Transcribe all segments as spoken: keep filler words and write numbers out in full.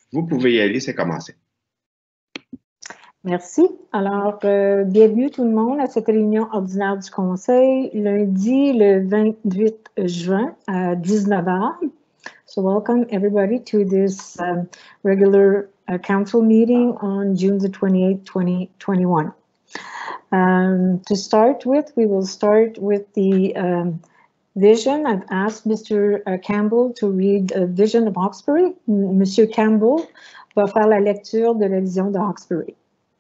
Vous pouvez y aller, c'est commencé. Merci. Alors, euh, bienvenue tout le monde à cette réunion ordinaire du Conseil, lundi le vingt-huit juin à dix-neuf heures. So welcome everybody to this um, regular uh, council meeting on June the twenty-eighth, twenty twenty-one. Um, to start with, we will start with the um, vision. I've asked Mister Campbell to read a vision of Hawkesbury. Monsieur Campbell va faire la lecture de la vision de Hawkesbury.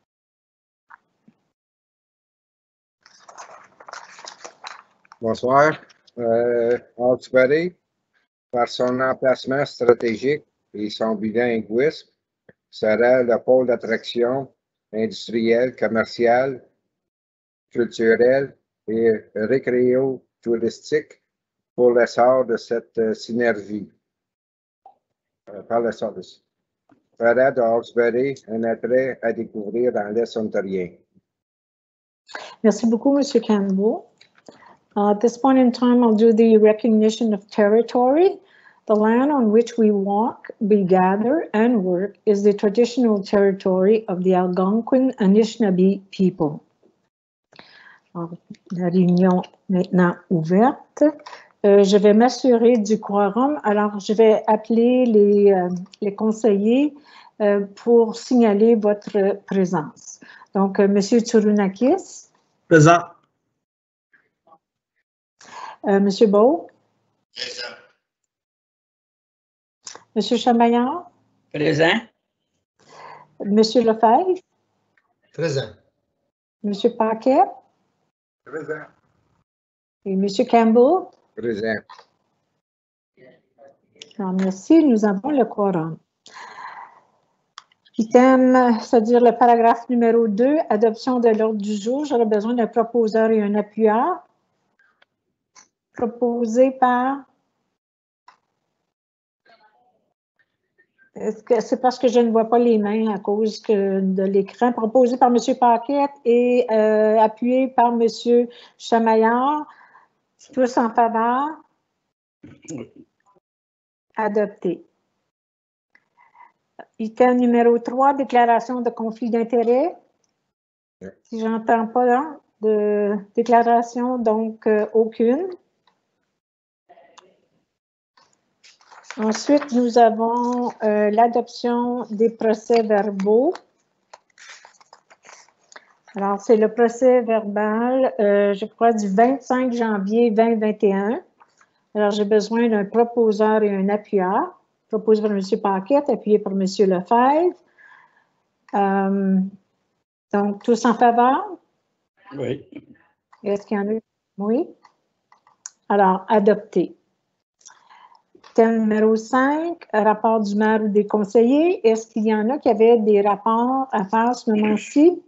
Bonsoir. Euh, Hawkesbury, par son emplacement stratégique et son bilinguisme, sera le pôle d'attraction industrielle, commerciale, culturelle et récréo-touristique pour l'essor de cette euh, synergie. Euh, par l'essor de fera de Hawkesbury un attrait à découvrir dans l'Est ontarien. Merci beaucoup, M. Campbell. Uh, at this point in time, I'll do the recognition of territory. The land on which we walk, we gather, and work is the traditional territory of the Algonquin Anishinaabe people. Alors, la réunion maintenant ouverte. Euh, je vais m'assurer du quorum. Alors, je vais appeler les, euh, les conseillers euh, pour signaler votre présence. Donc, euh, M. Tsurunakis. Présent. Euh, Monsieur Beau. Présent. Monsieur Chamaillard. Présent. Monsieur Lefebvre. Présent. Monsieur Paquet. Présent. Et Monsieur Campbell. Présent. Alors, merci, nous avons le quorum. Item, c'est-à-dire le paragraphe numéro deux, adoption de l'ordre du jour. J'aurais besoin d'un proposeur et un appuyeur. Proposé par... Est-ce que c'est parce que je ne vois pas les mains à cause que de l'écran? Proposé par M. Paquette et euh, appuyé par M. Chamaillard. Tous en faveur? Adopté. Item numéro trois, déclaration de conflit d'intérêts. Si je n'entends pas là, de déclaration, donc euh, aucune. Ensuite, nous avons euh, l'adoption des procès-verbaux. Alors, c'est le procès verbal, euh, je crois, du vingt-cinq janvier deux mille vingt et un. Alors, j'ai besoin d'un proposeur et un appuyeur. Proposé par M. Paquette, appuyé par M. Lefebvre. Euh, donc, tous en faveur? Oui. Est-ce qu'il y en a? Oui. Alors, adopté. Thème numéro cinq, rapport du maire ou des conseillers. Est-ce qu'il y en a qui avaient des rapports à faire à ce moment-ci?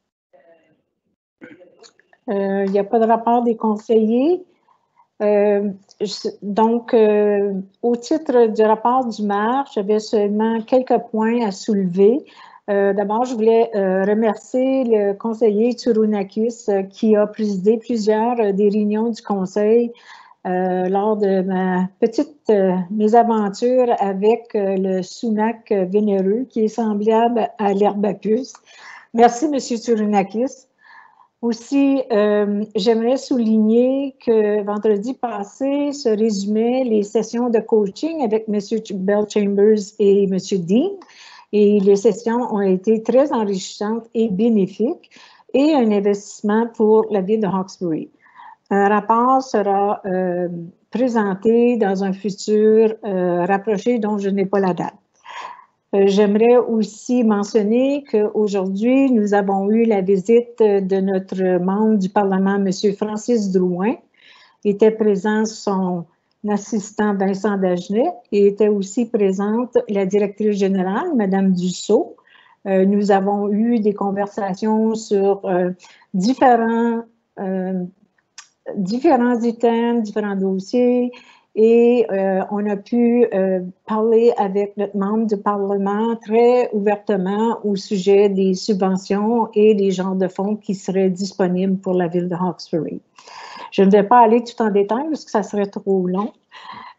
Euh, il n'y a pas de rapport des conseillers. Euh, je, donc, euh, au titre du rapport du maire, j'avais seulement quelques points à soulever. Euh, D'abord, je voulais euh, remercier le conseiller Tsurunakis euh, qui a présidé plusieurs euh, des réunions du conseil Euh, lors de ma petite euh, mésaventure avec euh, le sumac euh, vénéreux qui est semblable à l'herbe à puce. Merci, M. Tsurunakis. Aussi, euh, j'aimerais souligner que vendredi passé se résumaient les sessions de coaching avec M. Bell Chambers et M. Dean. Et les sessions ont été très enrichissantes et bénéfiques et un investissement pour la ville de Hawkesbury. Un rapport sera euh, présenté dans un futur euh, rapproché dont je n'ai pas la date. Euh, J'aimerais aussi mentionner qu'aujourd'hui, nous avons eu la visite de notre membre du Parlement, M. Francis Drouin. Était présent son assistant Vincent Dagenet et était aussi présente la directrice générale, Mme Dussault. Euh, nous avons eu des conversations sur euh, différents euh, différents items, différents dossiers et euh, on a pu euh, parler avec notre membre du Parlement très ouvertement au sujet des subventions et des genres de fonds qui seraient disponibles pour la ville de Hawkesbury. Je ne vais pas aller tout en détail parce que ça serait trop long.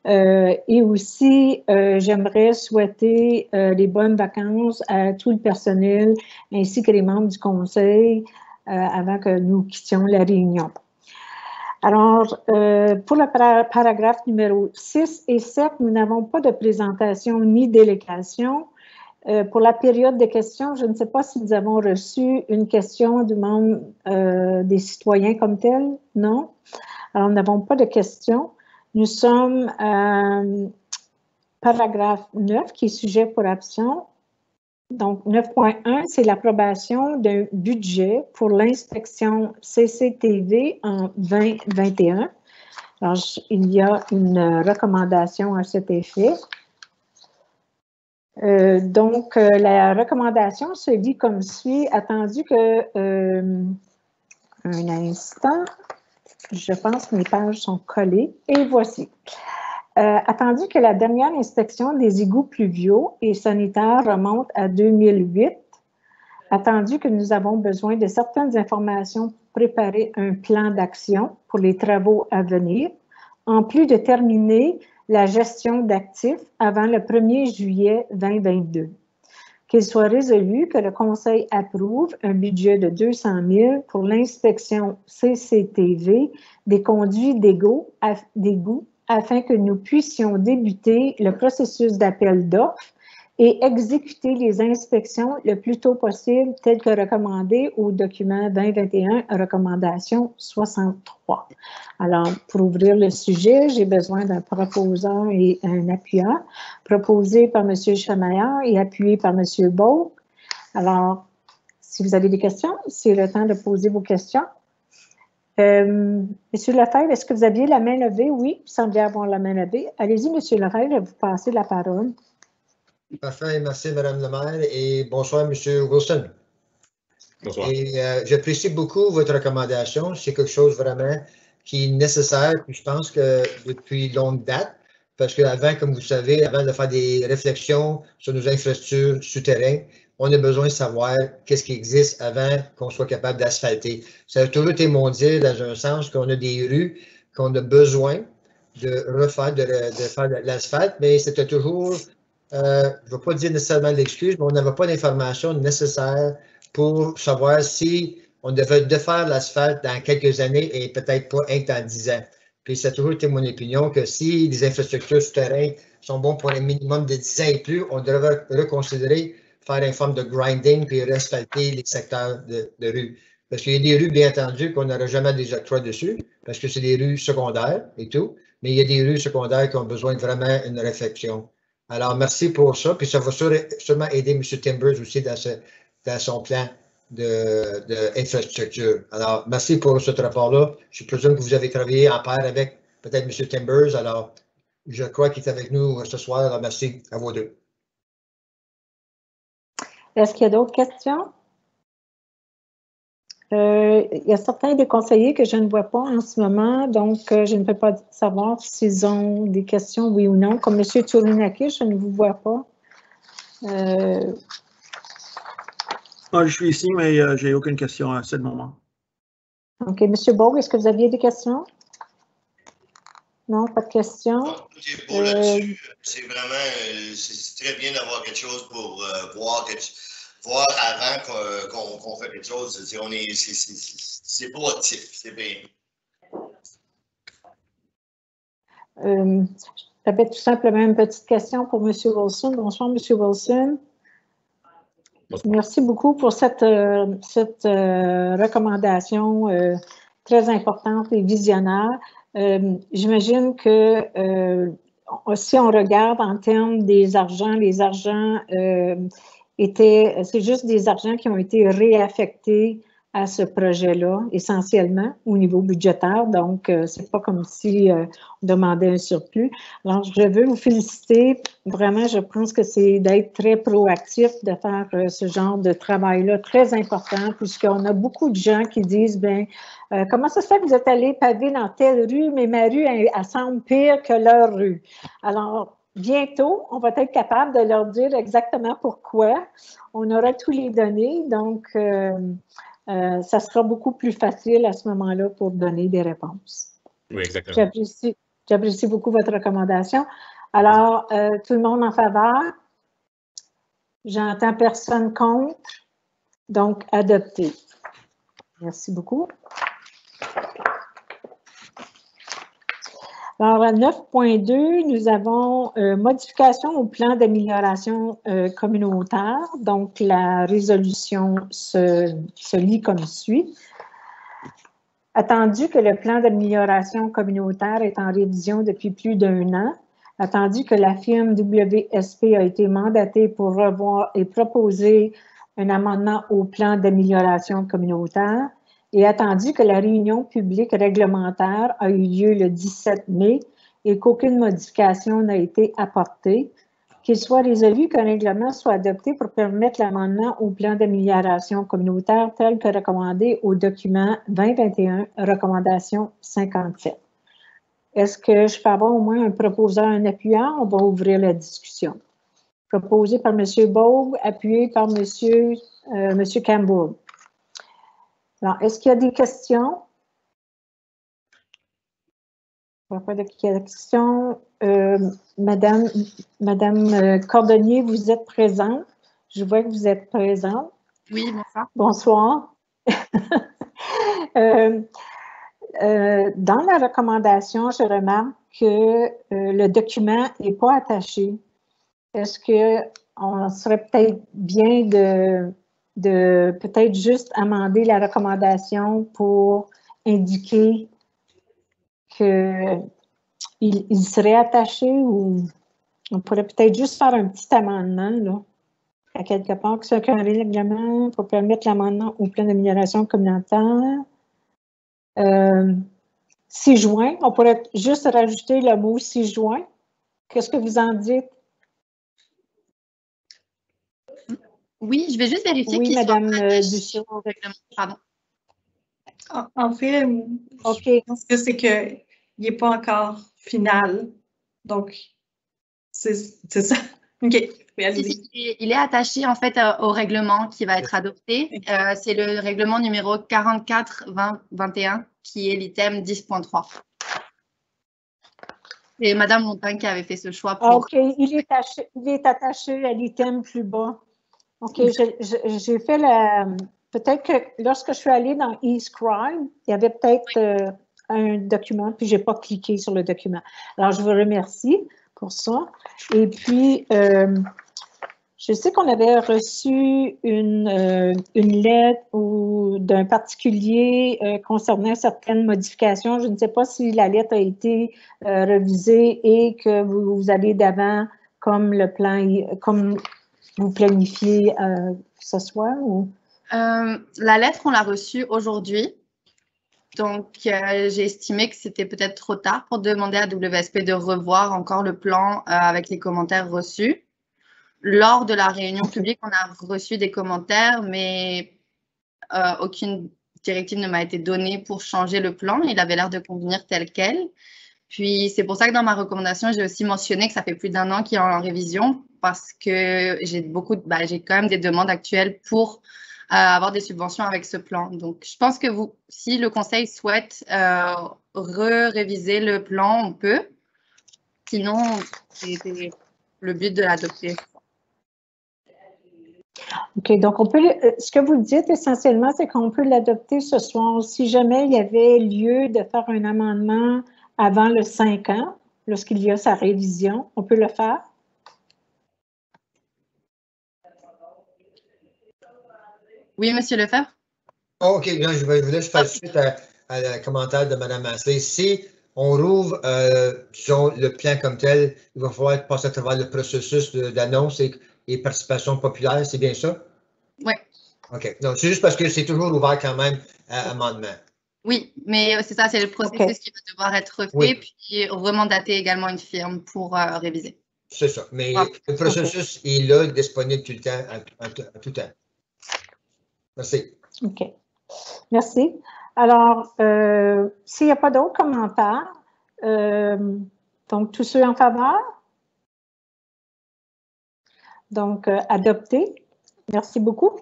Euh, et aussi, euh, j'aimerais souhaiter euh, les bonnes vacances à tout le personnel ainsi que les membres du conseil euh, avant que nous quittions la réunion. Alors, euh, pour le para paragraphe numéro six et sept, nous n'avons pas de présentation ni délégation. Euh, pour la période de questions, je ne sais pas si nous avons reçu une question du membre euh, des citoyens comme tel. Non. Alors, nous n'avons pas de questions. Nous sommes à euh, paragraphe neuf, qui est sujet pour action. Donc, neuf point un, c'est l'approbation d'un budget pour l'inspection C C T V en vingt vingt et un. Alors, il y a une recommandation à cet effet. Euh, donc, euh, la recommandation se dit comme suit, attendu que, euh, un instant, je pense que mes pages sont collées, et voici. Euh, attendu que la dernière inspection des égouts pluviaux et sanitaires remonte à deux mille huit, attendu que nous avons besoin de certaines informations pour préparer un plan d'action pour les travaux à venir, en plus de terminer la gestion d'actifs avant le premier juillet deux mille vingt-deux. Qu'il soit résolu que le Conseil approuve un budget de deux cent mille pour l'inspection C C T V des conduits d'égouts afin que nous puissions débuter le processus d'appel d'offres et exécuter les inspections le plus tôt possible, tel que recommandé au document vingt vingt et un, recommandation soixante-trois. Alors, pour ouvrir le sujet, j'ai besoin d'un proposeur et un appuyeur, proposé par M. Chamaillard et appuyé par M. Beau. Alors, si vous avez des questions, c'est le temps de poser vos questions. Euh, Monsieur Lefebvre, est-ce que vous aviez la main levée? Oui, vous semblez avoir la main levée. Allez-y, M. Lefebvre, je vais vous passer la parole. Parfait, merci Mme le maire et bonsoir M. Wilson. Bonsoir. Et euh, j'apprécie beaucoup votre recommandation. C'est quelque chose vraiment qui est nécessaire. Puis je pense que depuis longue date, parce qu'avant, comme vous savez, avant de faire des réflexions sur nos infrastructures souterraines, on a besoin de savoir qu'est-ce qui existe avant qu'on soit capable d'asphalter. Ça a toujours été mondial dans un sens qu'on a des rues qu'on a besoin de refaire, de, de faire de l'asphalte, mais c'était toujours, euh, je ne vais pas dire nécessairement l'excuse, mais on n'avait pas d'informations nécessaires pour savoir si on devait défaire l'asphalte dans quelques années et peut-être pas un dans dix ans. Puis ça a toujours été mon opinion que si les infrastructures souterraines sont bonnes pour un minimum de dix ans et plus, on devrait reconsidérer faire une forme de grinding puis asphalter les secteurs de, de rues. Parce qu'il y a des rues, bien entendu, qu'on n'aura jamais des octrois dessus, parce que c'est des rues secondaires et tout, mais il y a des rues secondaires qui ont besoin de vraiment une réflexion. Alors, merci pour ça, puis ça va sûrement aider M. Timbers aussi dans, ce, dans son plan d'infrastructure. Alors, merci pour ce rapport-là. Je présume que vous avez travaillé en pair avec peut-être M. Timbers, alors je crois qu'il est avec nous ce soir. Alors, merci à vous deux. Est-ce qu'il y a d'autres questions? Euh, il y a certains des conseillers que je ne vois pas en ce moment, donc euh, je ne peux pas savoir s'ils ont des questions, oui ou non. Comme M. Tchourinaki, je ne vous vois pas. Euh... Ah, je suis ici, mais euh, je n'ai aucune question à ce moment. OK. M. Beau, est-ce que vous aviez des questions? Non, pas de questions. Non, tout est beau là-dessus. Euh... C'est vraiment, euh, c'est très bien d'avoir quelque chose pour euh, voir, quelque, voir avant qu'on qu'on fait quelque chose. C'est proactif, c'est bien. Euh, J'avais tout simplement une petite question pour M. Wilson. Bonsoir, M. Wilson. Bonsoir. Merci beaucoup pour cette, euh, cette euh, recommandation euh, très importante et visionnaire. Euh, J'imagine que euh, si on regarde en termes des argents, les argents euh, étaient, c'est juste des argents qui ont été réaffectés à ce projet-là, essentiellement au niveau budgétaire. Donc, euh, c'est pas comme si euh, on demandait un surplus. Alors, je veux vous féliciter. Vraiment, je pense que c'est d'être très proactif, de faire euh, ce genre de travail-là très important, puisqu'on a beaucoup de gens qui disent, bien, euh, comment ça se fait que vous êtes allé paver dans telle rue, mais ma rue, elle, elle semble pire que leur rue. Alors, bientôt, on va être capable de leur dire exactement pourquoi. On aura tous les données, donc euh, euh, ça sera beaucoup plus facile à ce moment-là pour donner des réponses. Oui, exactement. J'apprécie, J'apprécie beaucoup votre recommandation. Alors, euh, tout le monde en faveur? J'entends personne contre. Donc, adopté. Merci beaucoup. Alors, à neuf point deux, nous avons euh, modification au plan d'amélioration euh, communautaire. Donc, la résolution se, se lit comme suit. Attendu que le plan d'amélioration communautaire est en révision depuis plus d'un an, attendu que la firme W S P a été mandatée pour revoir et proposer un amendement au plan d'amélioration communautaire, et attendu que la réunion publique réglementaire a eu lieu le dix-sept mai et qu'aucune modification n'a été apportée, qu'il soit résolu qu'un règlement soit adopté pour permettre l'amendement au plan d'amélioration communautaire tel que recommandé au document vingt vingt et un, recommandation cinquante-sept. Est-ce que je peux avoir au moins un proposeur, un appuyant? On va ouvrir la discussion. Proposé par M. Bogue, appuyé par M. Euh, M. Campbell. Alors, est-ce qu'il y a des questions? Il n'y a pas de questions. Euh, Madame, Madame euh, Cordonnier, vous êtes présente. Je vois que vous êtes présente. Oui, bonsoir. Bonsoir. euh, euh, dans la recommandation, je remarque que euh, le document n'est pas attaché. Est-ce qu'on serait peut-être bien de, de peut-être juste amender la recommandation pour indiquer qu'il il serait attaché, ou on pourrait peut-être juste faire un petit amendement, là, à quelque part, que ce soit un règlement pour permettre l'amendement au plan d'amélioration communautaire. Euh, six juin, on pourrait juste rajouter le mot six juin. Qu'est-ce que vous en dites? Oui, je vais juste vérifier. Oui, Madame Duchon. Pardon. En, en fait, okay. Je pense que c'est qu'il n'est pas encore final. Donc, c'est ça. OK. Si, si, il est attaché en fait au règlement qui va être adopté. Euh, c'est le règlement numéro quarante-quatre vingt vingt et un qui est l'item dix point trois. C'est Madame Montagne qui avait fait ce choix pour... OK, il est, attaché, il est attaché à l'item plus bas. OK, j'ai fait la... Peut-être que lorsque je suis allée dans eScribe, il y avait peut-être euh, un document, puis je n'ai pas cliqué sur le document. Alors, je vous remercie pour ça. Et puis, euh, je sais qu'on avait reçu une, euh, une lettre d'un particulier euh, concernant certaines modifications. Je ne sais pas si la lettre a été euh, révisée et que vous, vous allez d'avant comme le plan, comme vous planifiez euh, que ce soit, ou... Euh, la lettre, on l'a reçue aujourd'hui. Donc, euh, j'ai estimé que c'était peut-être trop tard pour demander à W S P de revoir encore le plan euh, avec les commentaires reçus. Lors de la réunion publique, on a reçu des commentaires, mais euh, aucune directive ne m'a été donnée pour changer le plan. Il avait l'air de convenir tel quel. Puis, c'est pour ça que dans ma recommandation, j'ai aussi mentionné que ça fait plus d'un an qu'il est en révision parce que j'ai beaucoup, bah, j'ai quand même des demandes actuelles pour euh, avoir des subventions avec ce plan. Donc, je pense que vous, si le conseil souhaite euh, re-réviser le plan, on peut. Sinon, c'est le but de l'adopter. OK, donc on peut, ce que vous dites essentiellement, c'est qu'on peut l'adopter ce soir. Si jamais il y avait lieu de faire un amendement avant le cinq ans, lorsqu'il y a sa révision, on peut le faire? Oui, Monsieur Lefebvre? Oh, OK, non, je voulais juste faire suite à, à le commentaire de Mme Masley. Si on rouvre, euh, disons, le plan comme tel, il va falloir passer à travers le processus d'annonce et, et participation populaire, c'est bien ça? Oui. OK. Donc, c'est juste parce que c'est toujours ouvert quand même à amendement. Oui, mais c'est ça, c'est le processus okay. qui va devoir être refait, oui. Puis remandater également une firme pour euh, réviser. C'est ça, mais ah, le processus okay. est là, disponible tout le temps, à, à, à tout temps. Merci. OK. Merci. Alors, euh, s'il n'y a pas d'autres commentaires, euh, donc tous ceux en faveur? Donc, euh, adopté. Merci beaucoup.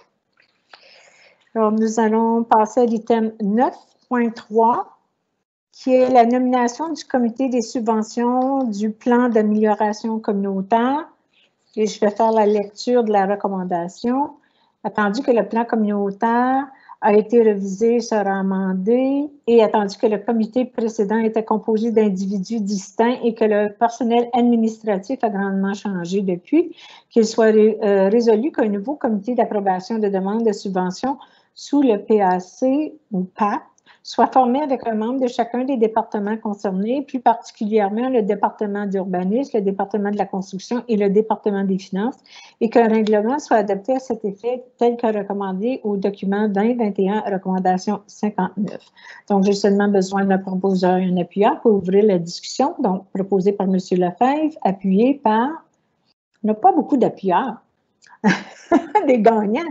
Alors, nous allons passer à l'item neuf point trois, qui est la nomination du comité des subventions du plan d'amélioration communautaire. Et je vais faire la lecture de la recommandation. Attendu que le plan communautaire a été révisé, sera amendé, et attendu que le comité précédent était composé d'individus distincts et que le personnel administratif a grandement changé depuis, qu'il soit ré, euh, résolu qu'un nouveau comité d'approbation de demande de subvention sous le P A C ou P A C soit formé avec un membre de chacun des départements concernés, plus particulièrement le département d'urbanisme, le département de la construction et le département des finances, et qu'un règlement soit adopté à cet effet tel que recommandé au document vingt vingt et un, recommandation cinquante-neuf. Donc, j'ai seulement besoin d'un proposeur et un appuyeur pour ouvrir la discussion. Donc, proposé par M. Lefebvre, appuyé par... On n'a pas beaucoup d'appuyeurs. Des gagnants.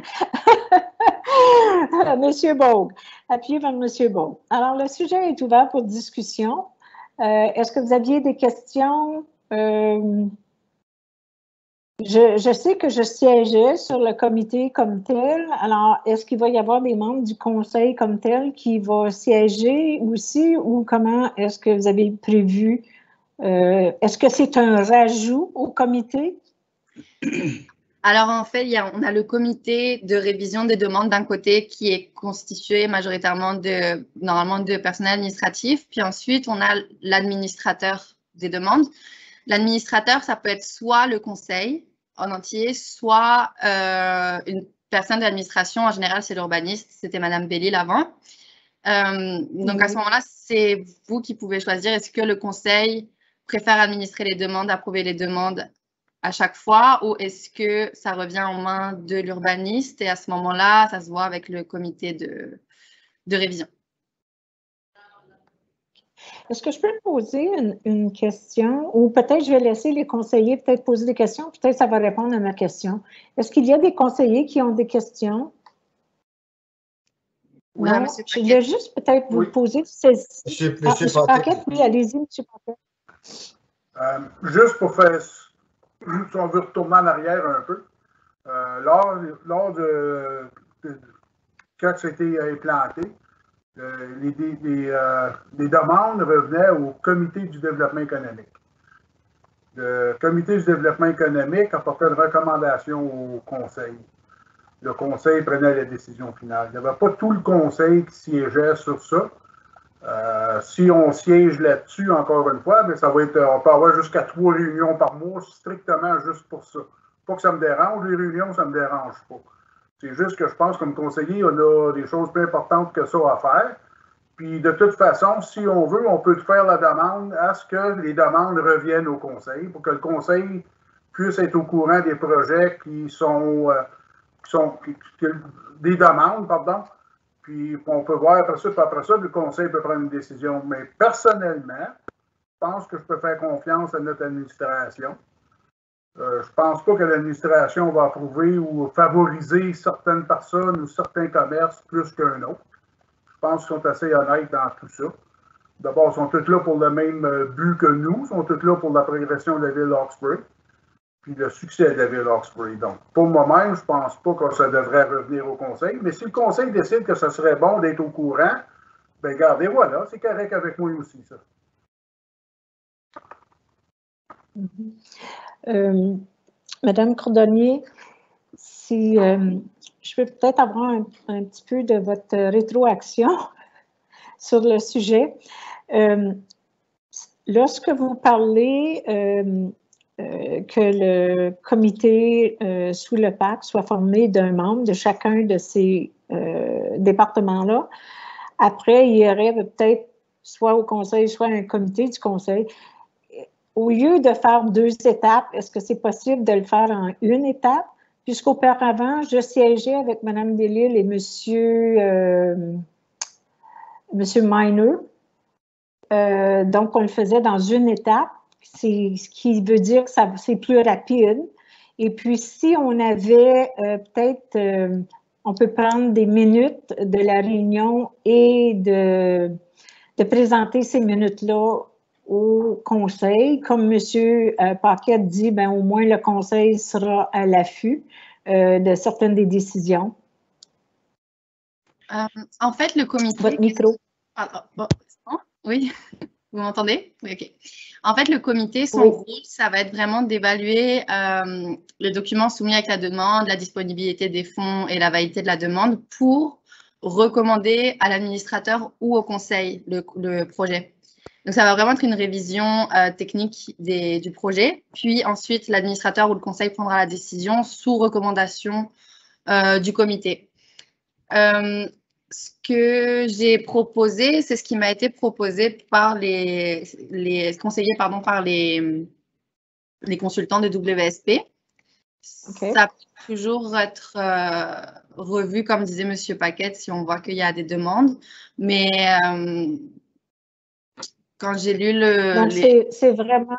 Monsieur Bogue, appuyé par Monsieur Bogue. Alors, le sujet est ouvert pour discussion. Euh, Est-ce que vous aviez des questions? Euh, je, je sais que je siégeais sur le comité comme tel. Alors, est-ce qu'il va y avoir des membres du conseil comme tel qui vont siéger aussi ou comment est-ce que vous avez prévu? Euh, est-ce que c'est un rajout au comité? Alors, en fait, il y a, on a le comité de révision des demandes d'un côté qui est constitué majoritairement de, normalement, de personnel administratif. Puis ensuite, on a l'administrateur des demandes. L'administrateur, ça peut être soit le conseil en entier, soit euh, une personne de l'administration. En général, c'est l'urbaniste. C'était Madame Bellil avant. Euh, donc, à ce moment-là, c'est vous qui pouvez choisir. Est-ce que le conseil préfère administrer les demandes, approuver les demandes à chaque fois, ou est-ce que ça revient en main de l'urbaniste et à ce moment-là, ça se voit avec le comité de, de révision? Est-ce que je peux poser une, une question, ou peut-être je vais laisser les conseillers peut-être poser des questions, peut-être ça va répondre à ma question. Est-ce qu'il y a des conseillers qui ont des questions? Oui, non, monsieur je voulais juste peut-être vous oui. poser celle-ci. Monsieur, Ah, monsieur monsieur Paquet. Paquet, oui, allez-y, monsieur Paquet. Euh, juste pour faire, si on veut retourner en arrière un peu, euh, lors, lors de, de quand c'était implanté, euh, les, les, euh, les demandes revenaient au comité du développement économique. Le comité du développement économique apportait une recommandation au conseil. Le conseil prenait la décision finale. Il n'y avait pas tout le conseil qui siégeait sur ça. Euh, si on siège là-dessus, encore une fois, bien, ça va être, on peut avoir jusqu'à trois réunions par mois, strictement juste pour ça. Pas que ça me dérange, les réunions, ça ne me dérange pas. C'est juste que je pense, comme conseiller, on a des choses plus importantes que ça à faire. Puis, de toute façon, si on veut, on peut faire la demande à ce que les demandes reviennent au conseil pour que le conseil puisse être au courant des projets qui sont, euh, qui sont qui, qui, des demandes, pardon. Puis, on peut voir après ça, puis après ça, le conseil peut prendre une décision. Mais personnellement, je pense que je peux faire confiance à notre administration. Euh, je ne pense pas que l'administration va approuver ou favoriser certaines personnes ou certains commerces plus qu'un autre. Je pense qu'ils sont assez honnêtes dans tout ça. D'abord, ils sont tous là pour le même but que nous. Ils sont tous là pour la progression de la ville d'Hawkesbury, puis le succès de la ville d'Hawkesbury. Donc, pour moi-même, je ne pense pas que ça devrait revenir au conseil. Mais si le conseil décide que ce serait bon d'être au courant, bien, regardez, voilà, c'est correct avec moi aussi, ça. Mm-hmm. Euh, Madame Cordonnier, si euh, je peux peut-être avoir un, un petit peu de votre rétroaction sur le sujet. Euh, lorsque vous parlez euh, euh, que le comité euh, sous le P A C soit formé d'un membre de chacun de ces euh, départements-là, après, il y aurait peut-être soit au conseil, soit un comité du conseil. Au lieu de faire deux étapes, est-ce que c'est possible de le faire en une étape? Puisqu'auparavant, je siégeais avec Mme Delisle et M. Euh, Monsieur Miner. Euh, donc, on le faisait dans une étape, c'est ce qui veut dire que c'est plus rapide. Et puis, si on avait euh, peut-être, euh, on peut prendre des minutes de la réunion et de, de présenter ces minutes-là au conseil. Comme M. Paquet dit, ben, au moins le conseil sera à l'affût euh, de certaines des décisions. Euh, en fait, le comité... Votre micro. Ah, bon, bon. Oui, vous m'entendez? Oui, OK. En fait, le comité, son Oui. rôle, ça va être vraiment d'évaluer euh, le document soumis avec la demande, la disponibilité des fonds et la validité de la demande pour recommander à l'administrateur ou au conseil le, le projet. Donc, ça va vraiment être une révision euh, technique des, du projet. Puis ensuite, l'administrateur ou le conseil prendra la décision sous recommandation euh, du comité. Euh, ce que j'ai proposé, c'est ce qui m'a été proposé par les, les conseillers, pardon, par les, les consultants de W S P. Okay. Ça peut toujours être euh, revu, comme disait M. Paquette, si on voit qu'il y a des demandes. Mais euh, quand j'ai lu le... Donc, les... c'est vraiment...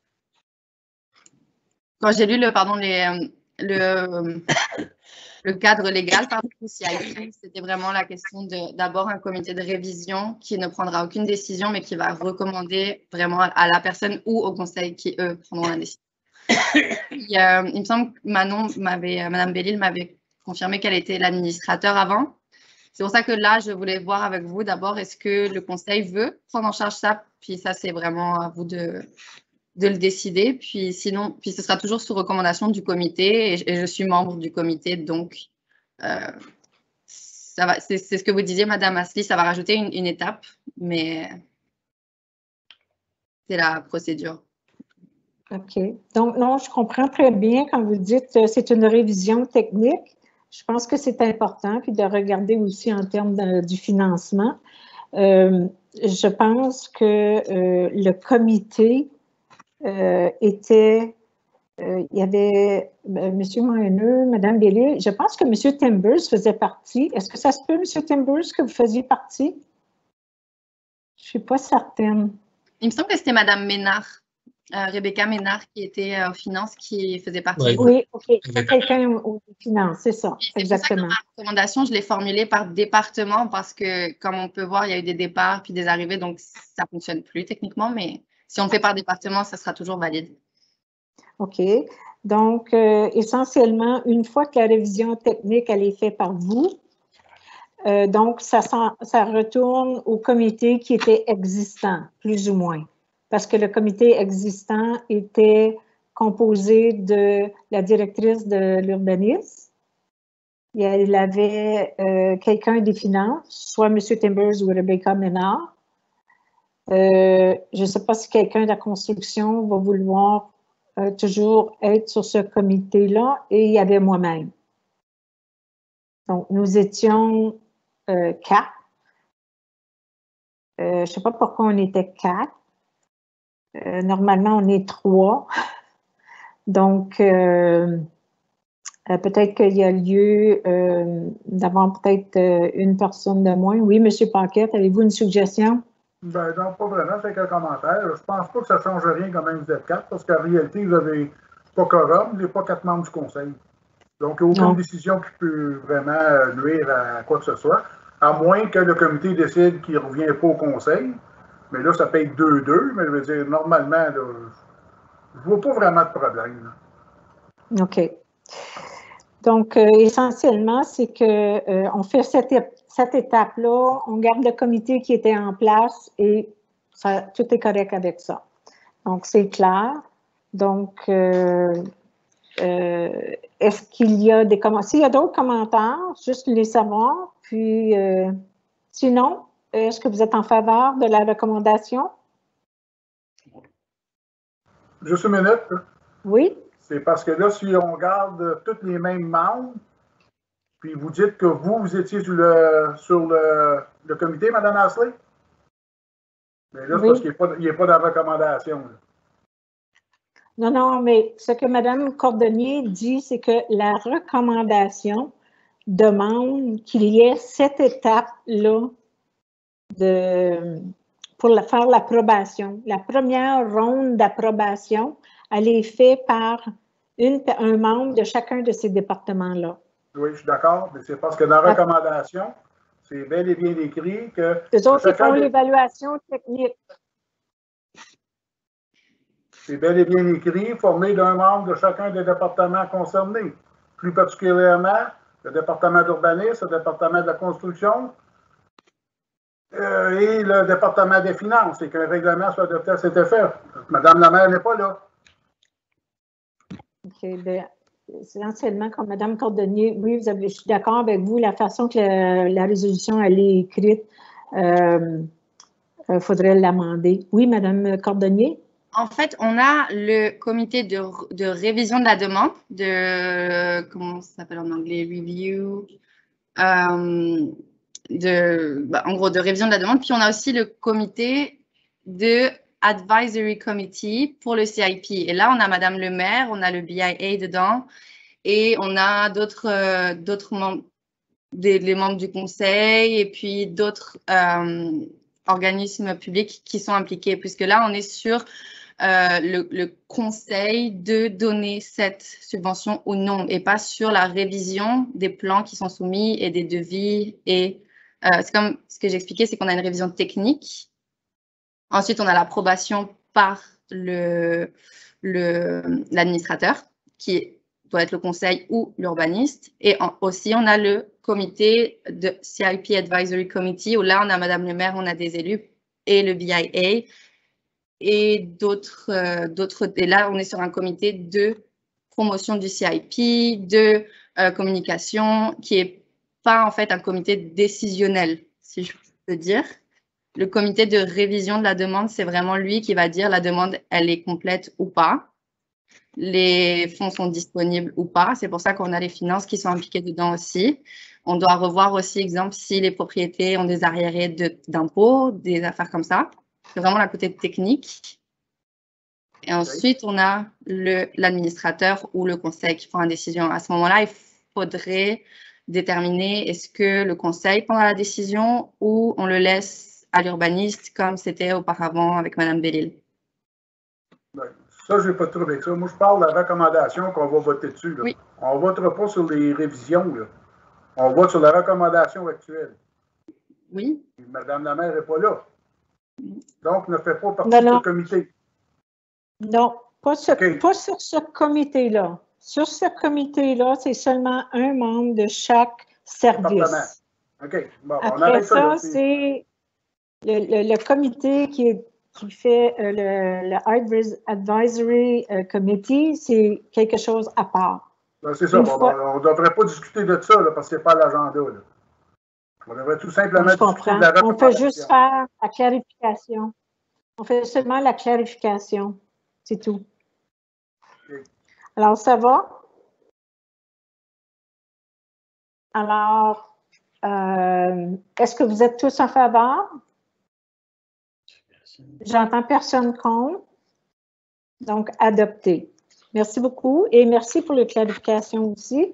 Quand j'ai lu le, pardon, les, le, le cadre légal, pardon, c'était vraiment la question de d'abord un comité de révision qui ne prendra aucune décision, mais qui va recommander vraiment à la personne ou au conseil qui, eux, prendront la décision. Il, euh, il me semble que Manon m'avait, Madame Bellil m'avait confirmé qu'elle était l'administrateur avant. C'est pour ça que là, je voulais voir avec vous d'abord, est-ce que le conseil veut prendre en charge ça? Puis ça, c'est vraiment à vous de, de le décider. Puis sinon, puis ce sera toujours sous recommandation du comité et, et je suis membre du comité, donc euh, ça va. C'est, c'est ce que vous disiez, Madame Asli, ça va rajouter une, une étape, mais c'est la procédure. OK. Donc, non, je comprends très bien quand vous dites que c'est une révision technique. Je pense que c'est important, puis de regarder aussi en termes de, du financement. Euh, je pense que euh, le comité euh, était, euh, il y avait euh, M. Moineux, Mme Bellil, je pense que M. Timbers faisait partie. Est-ce que ça se peut, M. Timbers, que vous faisiez partie? Je ne suis pas certaine. Il me semble que c'était Mme Ménard. Euh, Rebecca Ménard qui était euh, aux finances, qui faisait partie. Oui, oui, OK. C'est quelqu'un aux finances, c'est ça, c'est exactement. Pour ça que ma recommandation, je l'ai formulée par département parce que, comme on peut voir, il y a eu des départs puis des arrivées, donc ça ne fonctionne plus techniquement, mais si on le fait par département, ça sera toujours valide. OK. Donc, euh, essentiellement, une fois que la révision technique, elle est faite par vous, euh, donc, ça, ça retourne au comité qui était existant, plus ou moins. Parce que le comité existant était composé de la directrice de l'urbanisme. Il avait euh, quelqu'un des finances, soit M. Timbers ou Rebecca Ménard. Euh, je ne sais pas si quelqu'un de la construction va vouloir euh, toujours être sur ce comité-là. Et il y avait moi-même. Donc, nous étions euh, quatre. Euh, je ne sais pas pourquoi on était quatre. Euh, normalement, on est trois. Donc, euh, euh, peut-être qu'il y a lieu euh, d'avoir peut-être euh, une personne de moins. Oui, M. Paquette, avez-vous une suggestion? Ben non, pas vraiment, c'est qu'un commentaire. Je pense pas que ça change rien quand même vous êtes quatre, parce qu'en réalité, vous n'avez pas quorum, vous n'avez pas quatre membres du conseil. Donc, il n'y a aucune non. décision qui peut vraiment nuire à quoi que ce soit, à moins que le comité décide qu'il ne revient pas au conseil. Mais là, ça peut être deux deux, mais je veux dire, normalement, là, je ne vois pas vraiment de problème. Là. OK. Donc, euh, essentiellement, c'est qu'on euh, fait cette, cette étape-là, on garde le comité qui était en place et ça, tout est correct avec ça. Donc, c'est clair. Donc, euh, euh, est-ce qu'il y a des commentaires? S'il y a d'autres commentaires, juste les savoir. Puis, euh, sinon, est-ce que vous êtes en faveur de la recommandation? Juste une minute. Oui. C'est parce que là, si on garde tous les mêmes membres, puis vous dites que vous, vous étiez sur le, sur le, le comité, Mme Asli? Mais là, c'est oui. Parce qu'il n'y a, a pas de recommandation. Là. Non, non, mais ce que Mme Cordonnier dit, c'est que la recommandation demande qu'il y ait cette étape-là de, pour la, faire l'approbation. La première ronde d'approbation, elle est faite par une, un membre de chacun de ces départements-là. Oui, je suis d'accord, mais c'est parce que dans la recommandation, c'est bel et bien écrit que... Les autres, ils font des... l'évaluation technique. C'est bel et bien écrit, formé d'un membre de chacun des départements concernés. Plus particulièrement, le département d'urbanisme, le département de la construction, euh, et le département des finances et qu'un règlement soit adopté à cet effet. Madame la maire n'est pas là. OK. Bien, essentiellement, comme Madame Cordonnier, oui, vous avez, je suis d'accord avec vous, la façon que la, la résolution elle est écrite, il euh, euh, faudrait l'amender. Oui, Madame Cordonnier? En fait, on a le comité de, de révision de la demande, de, comment ça s'appelle en anglais, review, euh, de, bah, en gros, de révision de la demande. Puis on a aussi le comité de advisory committee pour le C I P. Et là, on a Madame le maire, on a le B I A dedans, et on a d'autres euh, d'autres membres, des, les membres du conseil, et puis d'autres euh, organismes publics qui sont impliqués, puisque là, on est sur Euh, le, le conseil de donner cette subvention ou non, et pas sur la révision des plans qui sont soumis et des devis. Et euh, c'est comme ce que j'expliquais, c'est qu'on a une révision technique. Ensuite, on a l'approbation par le, le, l'administrateur, qui doit être le conseil ou l'urbaniste. Et en, aussi, on a le comité de C I P Advisory Committee, où là, on a Madame le maire, on a des élus, et le B I A, et d'autres, euh, d'autres, et là, on est sur un comité de promotion du C I P, de euh, communication, qui n'est pas en fait un comité décisionnel, si je peux dire. Le comité de révision de la demande, c'est vraiment lui qui va dire la demande, elle est complète ou pas. Les fonds sont disponibles ou pas. C'est pour ça qu'on a les finances qui sont impliquées dedans aussi. On doit revoir aussi, exemple, si les propriétés ont des arriérés de, d'impôts, des affaires comme ça. C'est vraiment la côté technique. Et ensuite, on a le, l'administrateur ou le conseil qui prend la décision. À ce moment-là, il faudrait déterminer est-ce que le conseil prend la décision ou on le laisse à l'urbaniste comme c'était auparavant avec Mme Bellil. Ben, ça, je n'ai pas de trouble avec ça. Moi, je parle de la recommandation qu'on va voter dessus. Là. Oui. On ne votera pas sur les révisions. Là. On vote sur la recommandation actuelle. Oui. Et Madame la maire n'est pas là. Donc, ne fait pas partie non, non. du comité. Non, pas, ce, okay. pas sur ce comité-là. Sur ce comité-là, c'est seulement un membre de chaque service. OK. Bon, Après on arrête ça, ça c'est le, le, le comité qui, est, qui fait euh, le, le Advisory Committee, c'est quelque chose à part. Ben, c'est ça. Bon, fois... bon, on ne devrait pas discuter de ça là, parce que ce n'est pas l'agenda. Là. On devrait tout simplement Je comprends. discuter de la On fait juste faire la clarification. On fait seulement la clarification. C'est tout. Okay. Alors, ça va? Alors, euh, est-ce que vous êtes tous en faveur? J'entends personne contre. Donc, adopté. Merci beaucoup et merci pour les clarifications aussi.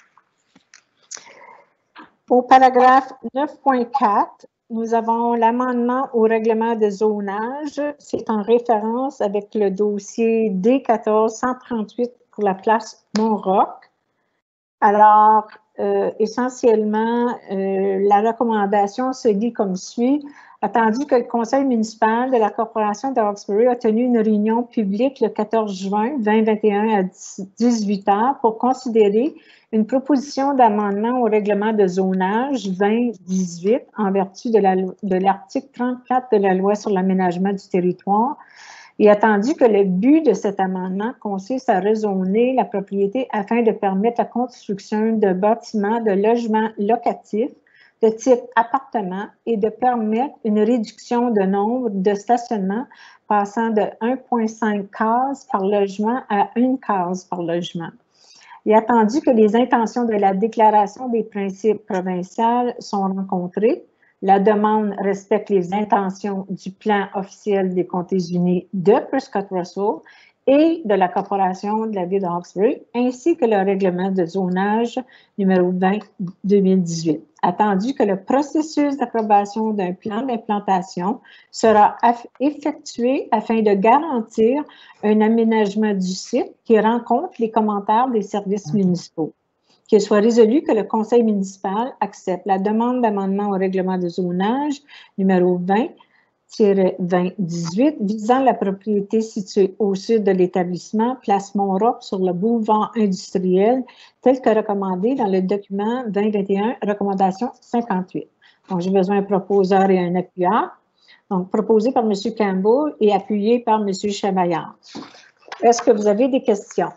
Au paragraphe neuf point quatre, nous avons l'amendement au règlement de zonage. C'est en référence avec le dossier D quatorze cent trente-huit pour la place Mont-Roch. Alors, euh, essentiellement, euh, la recommandation se lit comme suit. Attendu que le conseil municipal de la corporation de Hawkesbury a tenu une réunion publique le quatorze juin deux mille vingt et un à dix-huit heures pour considérer une proposition d'amendement au règlement de zonage vingt dix-huit en vertu de, la, de l'article trente-quatre de la loi sur l'aménagement du territoire. Et attendu que le but de cet amendement consiste à raisonner la propriété afin de permettre la construction de bâtiments de logements locatifs de type appartement et de permettre une réduction de nombre de stationnements passant de un virgule cinq cases par logement à une case par logement. Et attendu que les intentions de la déclaration des principes provinciales sont rencontrées, la demande respecte les intentions du plan officiel des comtés unis de Prescott-Russell et de la Corporation de la ville de Hawkesbury, ainsi que le règlement de zonage numéro vingt deux mille dix-huit. Attendu que le processus d'approbation d'un plan d'implantation sera effectué afin de garantir un aménagement du site qui rencontre les commentaires des services municipaux. Qu'il soit résolu que le conseil municipal accepte la demande d'amendement au règlement de zonage numéro vingt vingt dix-huit visant la propriété située au sud de l'établissement, place Mont-Roch sur le boulevard industriel, tel que recommandé dans le document vingt vingt et un, recommandation cinquante-huit. Donc, j'ai besoin d'un proposeur et un appuyant. Donc, proposé par M. Campbell et appuyé par M. Chamaillard. Est-ce que vous avez des questions?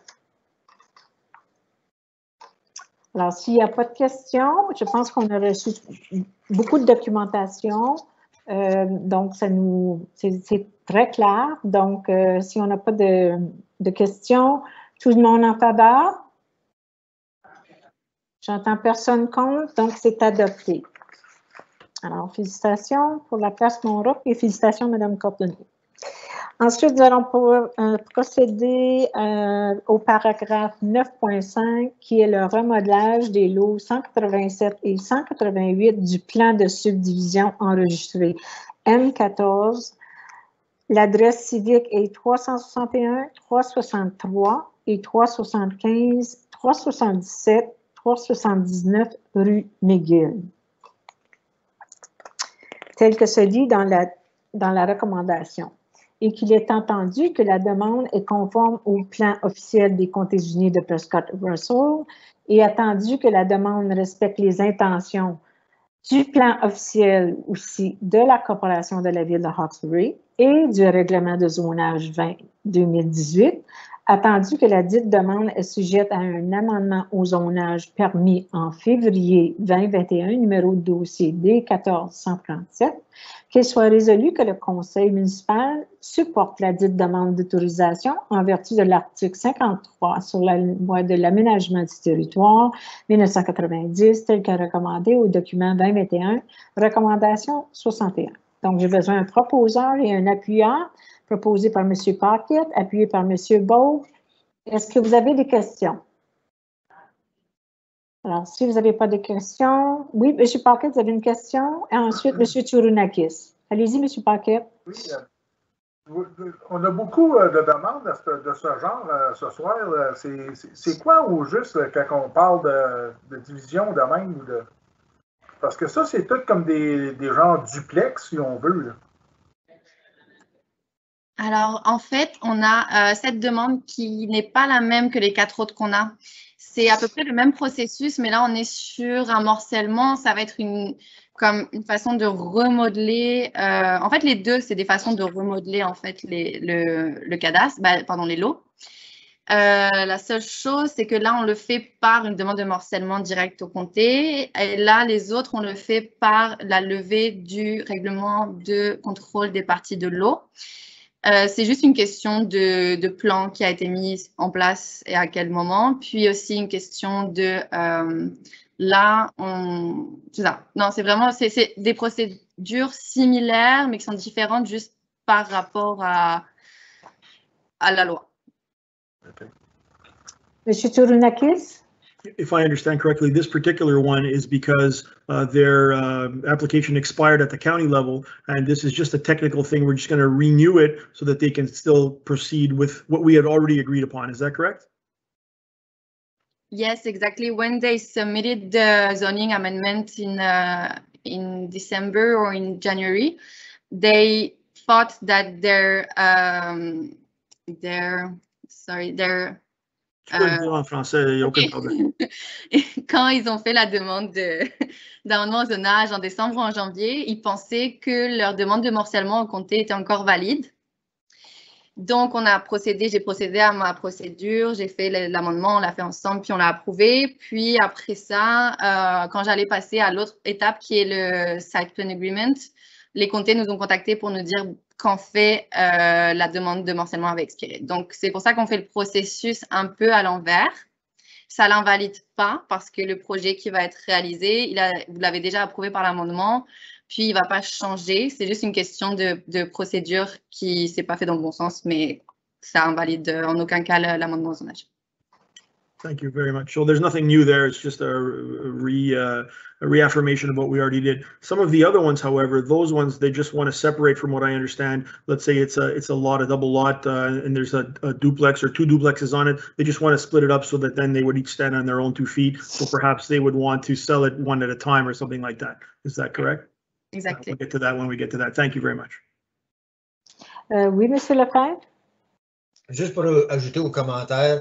Alors, s'il n'y a pas de questions, je pense qu'on a reçu beaucoup de documentation. Euh, donc, ça nous, c'est très clair. Donc, euh, si on n'a pas de, de questions, tout le monde en faveur? J'entends personne contre, donc c'est adopté. Alors, félicitations pour la place Monroe et félicitations, Mme Copeland. Ensuite, nous allons pouvoir, euh, procéder euh, au paragraphe neuf point cinq, qui est le remodelage des lots cent quatre-vingt-sept et cent quatre-vingt-huit du plan de subdivision enregistré M quatorze. L'adresse civique est trois cent soixante et un, trois cent soixante-trois et trois cent soixante-quinze, trois cent soixante-dix-sept, trois cent soixante-dix-neuf rue McGill. Tel que se dit dans la, dans la recommandation. Et qu'il est entendu que la demande est conforme au plan officiel des comtés unis de Prescott-Russell et attendu que la demande respecte les intentions du plan officiel aussi de la Corporation de la Ville de Hawkesbury et du règlement de zonage vingt deux mille dix-huit, attendu que la dite demande est sujette à un amendement au zonage permis en février vingt vingt et un, numéro de dossier D quatorze cent trente-sept, qu'il soit résolu que le conseil municipal supporte la dite demande d'autorisation en vertu de l'article cinquante-trois sur la loi de l'aménagement du territoire mille neuf cent quatre-vingt-dix, tel que recommandé au document vingt vingt et un, recommandation soixante et un. Donc, j'ai besoin d'un proposeur et un appuyant, proposé par M. Paquette, appuyé par M. Beau. Est-ce que vous avez des questions? Alors, si vous n'avez pas de questions, oui, M. Paquette, vous avez une question? Et ensuite, M. Tchourounakis. Allez-y, M. Paquette. Oui, euh, on a beaucoup euh, de demandes de ce, de ce genre euh, ce soir. Euh, C'est quoi au juste euh, quand on parle de, de division de même? Ou de... Parce que ça, c'est tout comme des, des genres duplex, si on veut. Là. Alors, en fait, on a euh, cette demande qui n'est pas la même que les quatre autres qu'on a. C'est à peu près le même processus, mais là, on est sur un morcellement. Ça va être une, comme une façon de remodeler. Euh, en fait, les deux, c'est des façons de remodeler en fait les, le, le cadastre, bah, pardon, les lots. Euh, la seule chose, c'est que là, on le fait par une demande de morcellement direct au comté. Et là, les autres, on le fait par la levée du règlement de contrôle des parties de l'eau. Euh, c'est juste une question de, de plan qui a été mis en place et à quel moment. Puis aussi une question de euh, là, on. C'est ça. Non, c'est vraiment c'est des procédures similaires, mais qui sont différentes juste par rapport à, à la loi. Okay. Monsieur Tchourounakis? If I understand correctly, this particular one is because uh, their uh, application expired at the county level, and this is just a technical thing. We're just going to renew it so that they can still proceed with what we had already agreed upon. Is that correct? Yes, exactly. When they submitted the zoning amendment in uh, in December or in January, they thought that their um, their sorry their Euh, en français, il n'y a aucun problème. Quand ils ont fait la demande d'amendement au zonage en décembre ou en janvier, ils pensaient que leur demande de morcellement au comté était encore valide. Donc, on a procédé, j'ai procédé à ma procédure, j'ai fait l'amendement, on l'a fait ensemble, puis on l'a approuvé. Puis après ça, euh, quand j'allais passer à l'autre étape qui est le Site Plan Agreement, les comtés nous ont contactés pour nous dire qu'en fait, euh, la demande de morcellement avait expiré. Donc, c'est pour ça qu'on fait le processus un peu à l'envers. Ça ne l'invalide pas parce que le projet qui va être réalisé, il a, vous l'avez déjà approuvé par l'amendement, puis il ne va pas changer. C'est juste une question de, de procédure qui ne s'est pas fait dans le bon sens, mais ça invalide en aucun cas l'amendement au zonage. Thank you very much. So there's nothing new there. It's just a, re, uh, a reaffirmation of what we already did. Some of the other ones, however, those ones, they just want to separate from what I understand. Let's say it's a it's a lot, a double lot, uh, and there's a, a duplex or two duplexes on it. They just want to split it up so that then they would each stand on their own two feet. So perhaps they would want to sell it one at a time or something like that. Is that correct? Exactly. Uh, we'll get to that when we get to that. Thank you very much. Euh, oui, M. Lefebvre? Juste pour ajouter aux commentaires,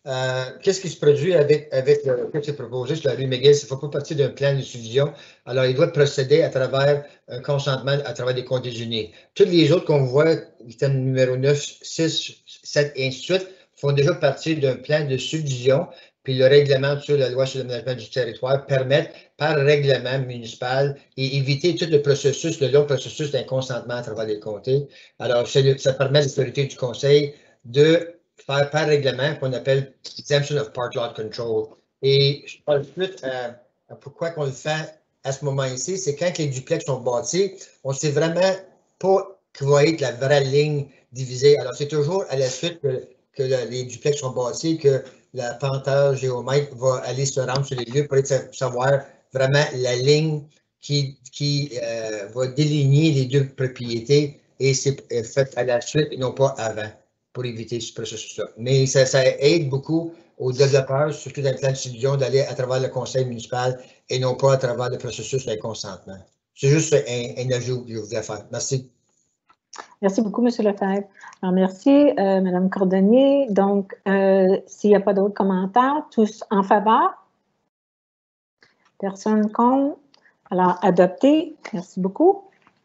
Euh, Qu'est-ce qui se produit avec, avec le ce qui est proposé sur la rue McGill? Ça ne fait pas partie d'un plan de subdivision. Alors, il doit procéder à travers un consentement, à travers des comtés unis. Toutes les autres qu'on voit, item numéro neuf, six, sept et ainsi de suite, font déjà partie d'un plan de subdivision. Puis le règlement sur la loi sur l'aménagement du territoire permet, par règlement municipal, et éviter tout le processus, le long processus d'un consentement à travers les comtés. Alors, ça permet à l'autorité du conseil de faire par règlement qu'on appelle exemption of part lot control. Et je parle suite à, à pourquoi qu'on le fait à ce moment ici, c'est quand les duplex sont bâtis, on ne sait vraiment pas que va être la vraie ligne divisée. Alors, c'est toujours à la suite que, que le, les duplex sont bâtis que la penteur géomètre va aller se rendre sur les lieux pour être, savoir vraiment la ligne qui, qui euh, va déligner les deux propriétés et c'est fait à la suite et non pas avant, pour éviter ce processus-là. Mais ça, ça aide beaucoup aux développeurs, surtout dans le plan de subdivision, d'aller à travers le conseil municipal et non pas à travers le processus de consentement. C'est juste un, un ajout que je voulais faire. Merci. Merci beaucoup, M. Lefebvre. Alors, merci, euh, Mme Cordonnier. Donc, euh, s'il n'y a pas d'autres commentaires, tous en faveur? Personne contre? Alors, adopté. Merci beaucoup.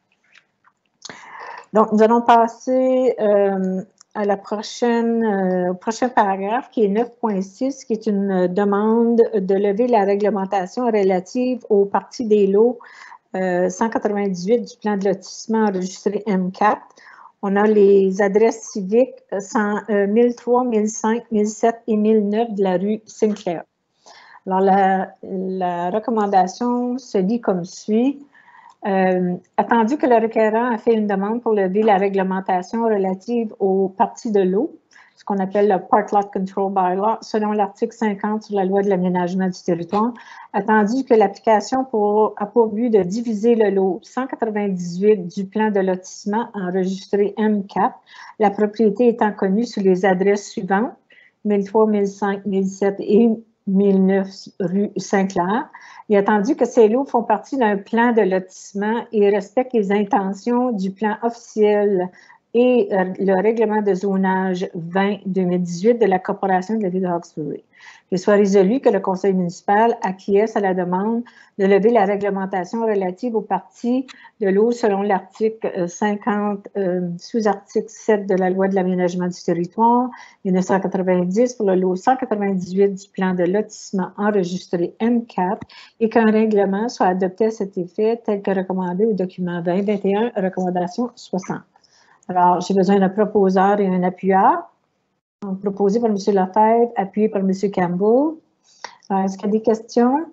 Donc, nous allons passer euh, à la prochaine, euh, au prochain paragraphe qui est neuf point six, qui est une demande de lever la réglementation relative aux parties des lots euh, cent quatre-vingt-dix-huit du plan de lotissement enregistré M quatre. On a les adresses civiques cent, euh, mille trois, mille cinq, mille sept et mille neuf de la rue Sinclair. Alors, la, la recommandation se lit comme suit. Euh, attendu que le requérant a fait une demande pour lever la réglementation relative aux parties de l'eau, ce qu'on appelle le Part Lot Control Bylaw, selon l'article cinquante sur la loi de l'aménagement du territoire, attendu que l'application pour, a pour but de diviser le lot cent quatre-vingt-dix-huit du plan de lotissement enregistré M quatre, la propriété étant connue sous les adresses suivantes, mille trois, mille cinq, mille sept et mille neuf rue Saint-Clair. Il est attendu que ces lots font partie d'un plan de lotissement et respectent les intentions du plan officiel et euh, le règlement de zonage vingt deux mille dix-huit de la Corporation de la ville de Hawkesbury. Qu'il soit résolu que le conseil municipal acquiesce à la demande de lever la réglementation relative aux parties de l'eau selon l'article cinquante, euh, sous-article sept de la loi de l'aménagement du territoire mille neuf cent quatre-vingt-dix pour le lot cent quatre-vingt-dix-huit du plan de lotissement enregistré M quatre et qu'un règlement soit adopté à cet effet tel que recommandé au document vingt vingt et un, recommandation soixante. Alors, j'ai besoin d'un proposeur et un appuyeur. Donc, proposé par M. Lefebvre, appuyé par M. Campbell. Est-ce qu'il y a des questions?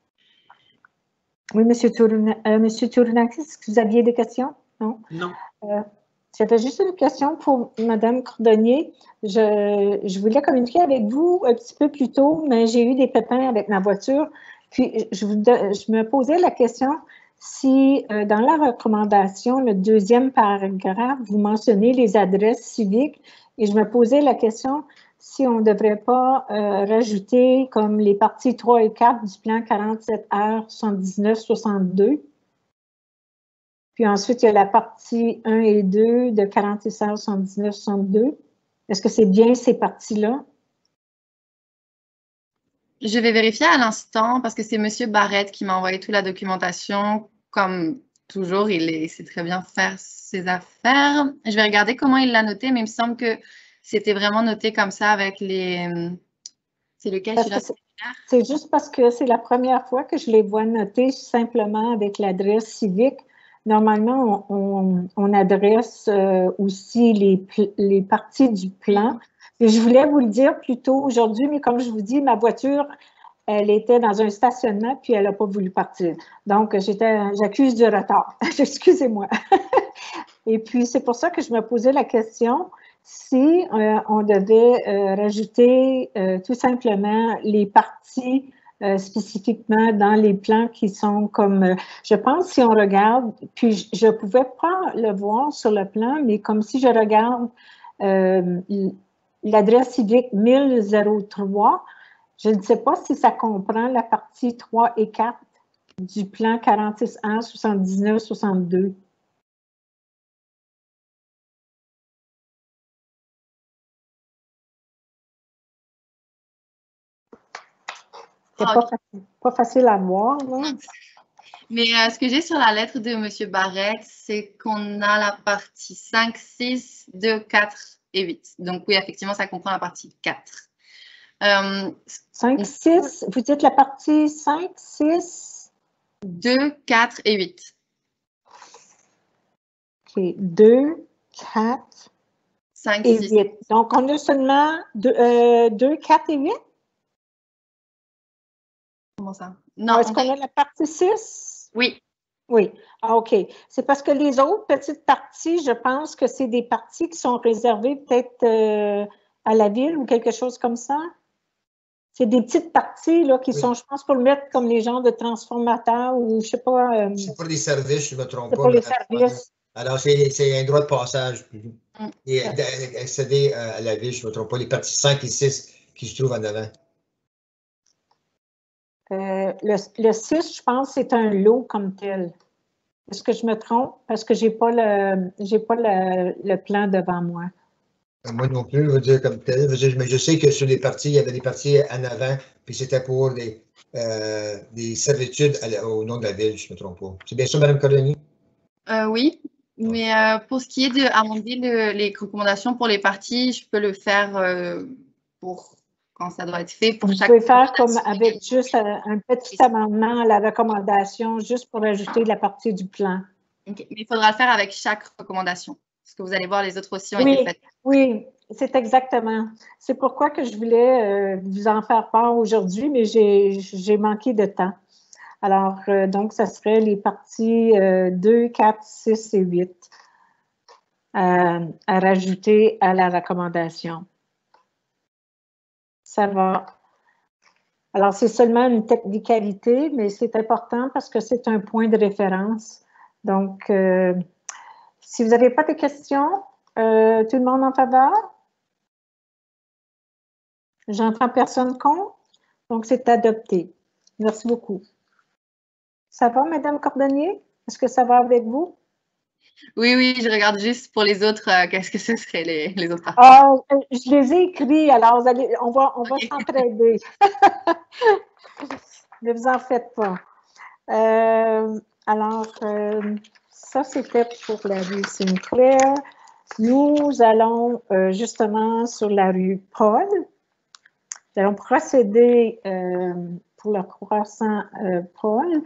Oui, M. Tourunakis, est-ce que vous aviez des questions? Non? Non. Euh, J'avais juste une question pour Mme Cordonnier. Je, je voulais communiquer avec vous un petit peu plus tôt, mais j'ai eu des pépins avec ma voiture. Puis, je, vous, je me posais la question si, euh, dans la recommandation, le deuxième paragraphe, vous mentionnez les adresses civiques, et je me posais la question si on ne devrait pas euh, rajouter comme les parties trois et quatre du plan quarante-sept R soixante-dix-neuf soixante-deux. Puis ensuite, il y a la partie un et deux de quarante-six R soixante-dix-neuf soixante-deux. Est-ce que c'est bien ces parties-là? Je vais vérifier à l'instant parce que c'est M. Barrette qui m'a envoyé toute la documentation. Comme toujours, il sait très bien faire ses affaires. Je vais regarder comment il l'a noté, mais il me semble que c'était vraiment noté comme ça avec les... C'est lequel? C'est juste parce que c'est la première fois que je les vois notés simplement avec l'adresse civique. Normalement, on, on, on adresse euh, aussi les, les parties du plan. Et je voulais vous le dire plus tôt aujourd'hui, mais comme je vous dis, ma voiture, elle était dans un stationnement, puis elle n'a pas voulu partir. Donc, j'accuse du retard. Excusez-moi. Et puis, c'est pour ça que je me posais la question si euh, on devait euh, rajouter euh, tout simplement les parties euh, spécifiquement dans les plans qui sont comme, euh, je pense si on regarde, puis je ne pouvais pas le voir sur le plan, mais comme si je regarde euh, l'adresse civique mille trois, je ne sais pas si ça comprend la partie trois et quatre du plan quarante-six R soixante-dix-neuf soixante-deux. C'est Ah, pas, ok. facile, pas facile à voir, là. Mais euh, ce que j'ai sur la lettre de M. Barrett, c'est qu'on a la partie cinq, six, deux, quatre et huit. Donc oui, effectivement, ça comprend la partie quatre. Euh, cinq, six, vous dites la partie cinq, six? deux, quatre et huit. OK, deux, quatre cinq, et six. huit. Donc, on a seulement deux, quatre et huit? Comment ça? Non. Est-ce on qu'on a- a la partie six? Oui. Oui. Ah, OK. C'est parce que les autres petites parties, je pense que c'est des parties qui sont réservées peut-être euh, à la ville ou quelque chose comme ça. C'est des petites parties là, qui Oui. sont, je pense, pour le mettre comme les genres de transformateurs ou je sais pas. euh, C'est pour les services, je ne me trompe c'est pas. pour les madame. services. Alors, c'est c'est un droit de passage. Mm. Et accéder à la ville, je ne me trompe pas, les parties cinq et six qui se trouvent en avant. Euh, le, le six, je pense, c'est un lot comme tel. Est-ce que je me trompe? Parce que je n'ai pas, le, j'ai pas le, le plan devant moi. Moi non plus, je veux dire comme tel. Je veux dire, mais je sais que sur les parties, il y avait des parties en avant, puis c'était pour des, euh, des servitudes à la- au nom de la ville, je ne me trompe pas. C'est bien ça, Mme Colony? Euh, oui. Mais euh, pour ce qui est de amender le- les recommandations pour les parties, je peux le faire euh, pour quand ça doit être fait pour Vous chaque. pouvez faire comme avec juste un, un petit amendement à la recommandation, juste pour ajouter la partie du plan. Okay. Mais il faudra le faire avec chaque recommandation. Parce que vous allez voir, les autres aussi ont oui, été faites. Oui, c'est exactement. C'est pourquoi que je voulais euh, vous en faire part aujourd'hui, mais j'ai manqué de temps. Alors, euh, donc, ça serait les parties euh, deux, quatre, six et huit euh, à rajouter à la recommandation. Ça va. Alors, c'est seulement une technicalité, mais c'est important parce que c'est un point de référence. Donc, euh, si vous n'avez pas de questions, euh, tout le monde en faveur? J'entends personne contre, donc c'est adopté. Merci beaucoup. Ça va, Madame Cordonnier? Est-ce que ça va avec vous? Oui, oui, je regarde juste pour les autres, euh, qu'est-ce que ce serait les, les autres parties? Ah, je les ai écrits, alors vous allez, on va, on va okay. s'entraider. Ne vous en faites pas. Euh, alors, euh, ça, c'était pour la rue Sinclair. Nous allons euh, justement sur la rue Paul. Nous allons procéder euh, pour le croissant euh, Paul.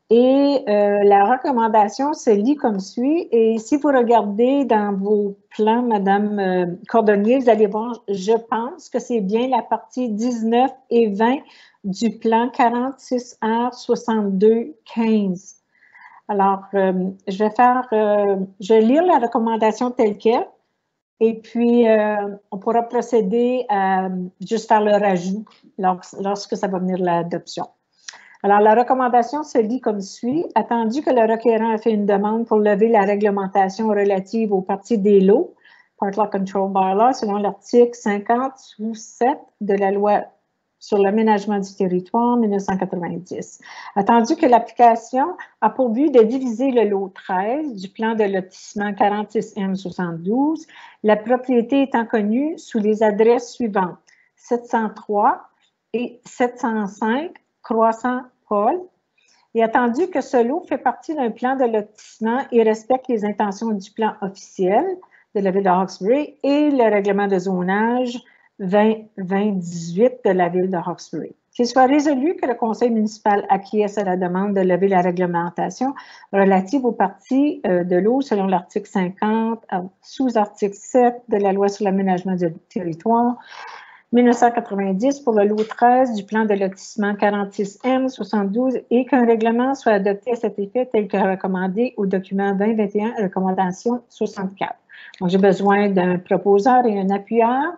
Et euh, la recommandation se lit comme suit. Et si vous regardez dans vos plans, Madame euh, Cordonnier, vous allez voir, je pense que c'est bien la partie dix-neuf et vingt du plan quarante-six R soixante-deux quinze. Alors, euh, je vais faire, euh, je vais lire la recommandation telle quelle. Et puis, euh, on pourra procéder à juste faire le rajout lorsque ça va venir l'adoption. Alors, la recommandation se lit comme suit. Attendu que le requérant a fait une demande pour lever la réglementation relative aux parties des lots, Part Law Control Bylaw, selon l'article cinquante sous sept de la loi sur l'aménagement du territoire mille neuf cent quatre-vingt-dix. Attendu que l'application a pour but de diviser le lot treize du plan de lotissement quarante-six M soixante-douze, la propriété étant connue sous les adresses suivantes, sept cent trois et sept cent cinq, Croissant Paul, et attendu que ce lot fait partie d'un plan de lotissement et respecte les intentions du plan officiel de la ville de Hawkesbury et le règlement de zonage vingt vingt dix-huit de la ville de Hawkesbury. Qu'il soit résolu que le conseil municipal acquiesce à la demande de lever la réglementation relative aux parties euh, de l'eau selon l'article cinquante, euh, sous-article sept de la loi sur l'aménagement du territoire mille neuf cent quatre-vingt-dix pour le lot treize du plan de lotissement quarante-six M soixante-douze et qu'un règlement soit adopté à cet effet tel que recommandé au document vingt vingt et un, recommandation soixante-quatre. Donc, j'ai besoin d'un proposeur et un appuyeur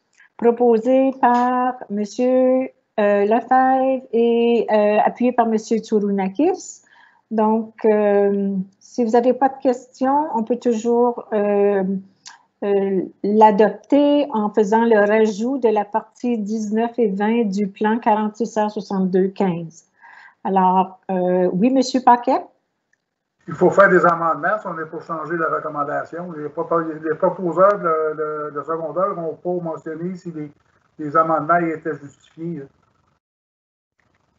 proposé par M. Euh, Lefebvre et euh, appuyé par M. Tsourunakis. Donc, euh, si vous n'avez pas de questions, on peut toujours euh, Euh, l'adopter en faisant le rajout de la partie dix-neuf et vingt du plan quarante-six R soixante-deux quinze. Alors, euh, oui, M. Paquet? Il faut faire des amendements si on est pour changer la recommandation. Les, les proposeurs de, de, de secondaire n'ont pas mentionné si les, les amendements étaient justifiés.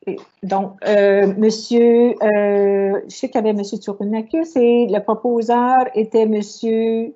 Donc, euh, monsieur, euh, je sais qu'il y avait monsieur Tsurunakis et le proposeur était monsieur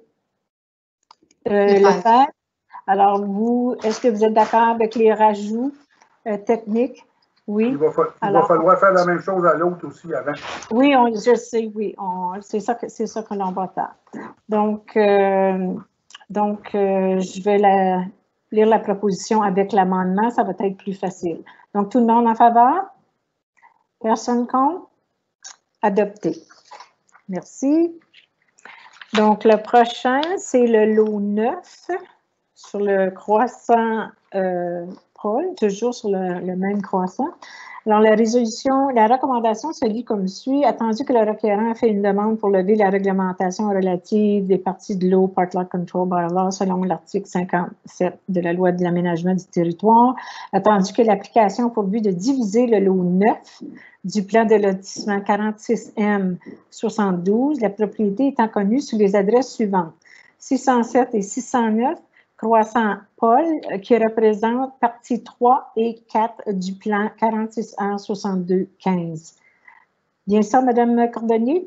euh, Lefebvre. Alors, vous, est-ce que vous êtes d'accord avec les rajouts euh, techniques? Oui. Il va, fa il Alors, va falloir faire la même chose à l'autre aussi avant. Oui, on, je sais, oui. C'est ça que, c'est ça que l'on va faire. Donc, euh, donc euh, je vais la, lire la proposition avec l'amendement. Ça va être plus facile. Donc, tout le monde en faveur? Personne contre? Adopté. Merci. Donc, le prochain, c'est le lot neuf sur le croissant euh, Paul, toujours sur le, le même croissant. Alors, la résolution, la recommandation se lit comme suit. Attendu que le requérant a fait une demande pour lever la réglementation relative des parties de l'eau Part Lot Control Bylaw selon l'article cinquante-sept de la loi de l'aménagement du territoire, attendu que l'application pour but de diviser le lot neuf du plan de lotissement quarante-six M soixante-douze, la propriété étant connue sous les adresses suivantes. six cent sept et six cent neuf, croissant Paul, qui représente partie trois et quatre du plan quarante-six R soixante-deux quinze. Bien ça, Madame Cordonnier?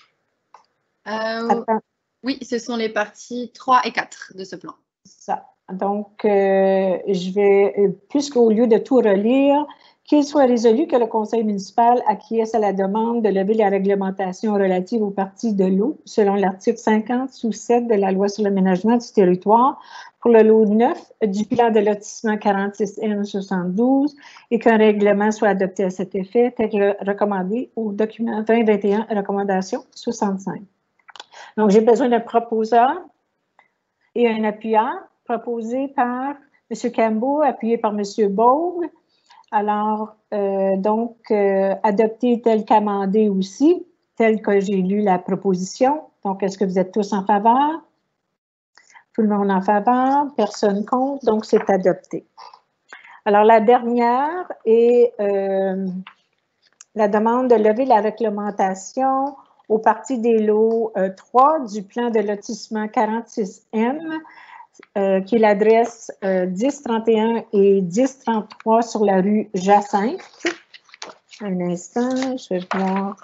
Euh, oui, ce sont les parties trois et quatre de ce plan. Ça. Donc, euh, je vais, puisqu'au lieu de tout relire, qu'il soit résolu que le conseil municipal acquiesce à la demande de lever la réglementation relative aux parties de l'eau selon l'article cinquante sous sept de la loi sur l'aménagement du territoire pour le lot neuf du plan de lotissement quarante-six M soixante-douze et qu'un règlement soit adopté à cet effet, tel que recommandé au document vingt vingt et un, recommandation soixante-cinq. Donc, j'ai besoin d'un proposeur et un appuyeur proposé par M. Campbell, appuyé par M. Bogue. Alors, euh, donc, euh, adopté tel qu'amendé aussi, tel que j'ai lu la proposition. Donc, est-ce que vous êtes tous en faveur? Tout le monde en faveur? Personne contre? Donc, c'est adopté. Alors, la dernière est euh, la demande de lever la réglementation aux parties des lots euh, trois du plan de lotissement quarante-six M, Euh, qui est l'adresse euh, dix trente et un et dix trente-trois sur la rue Jacinthe. Un instant, je vais voir.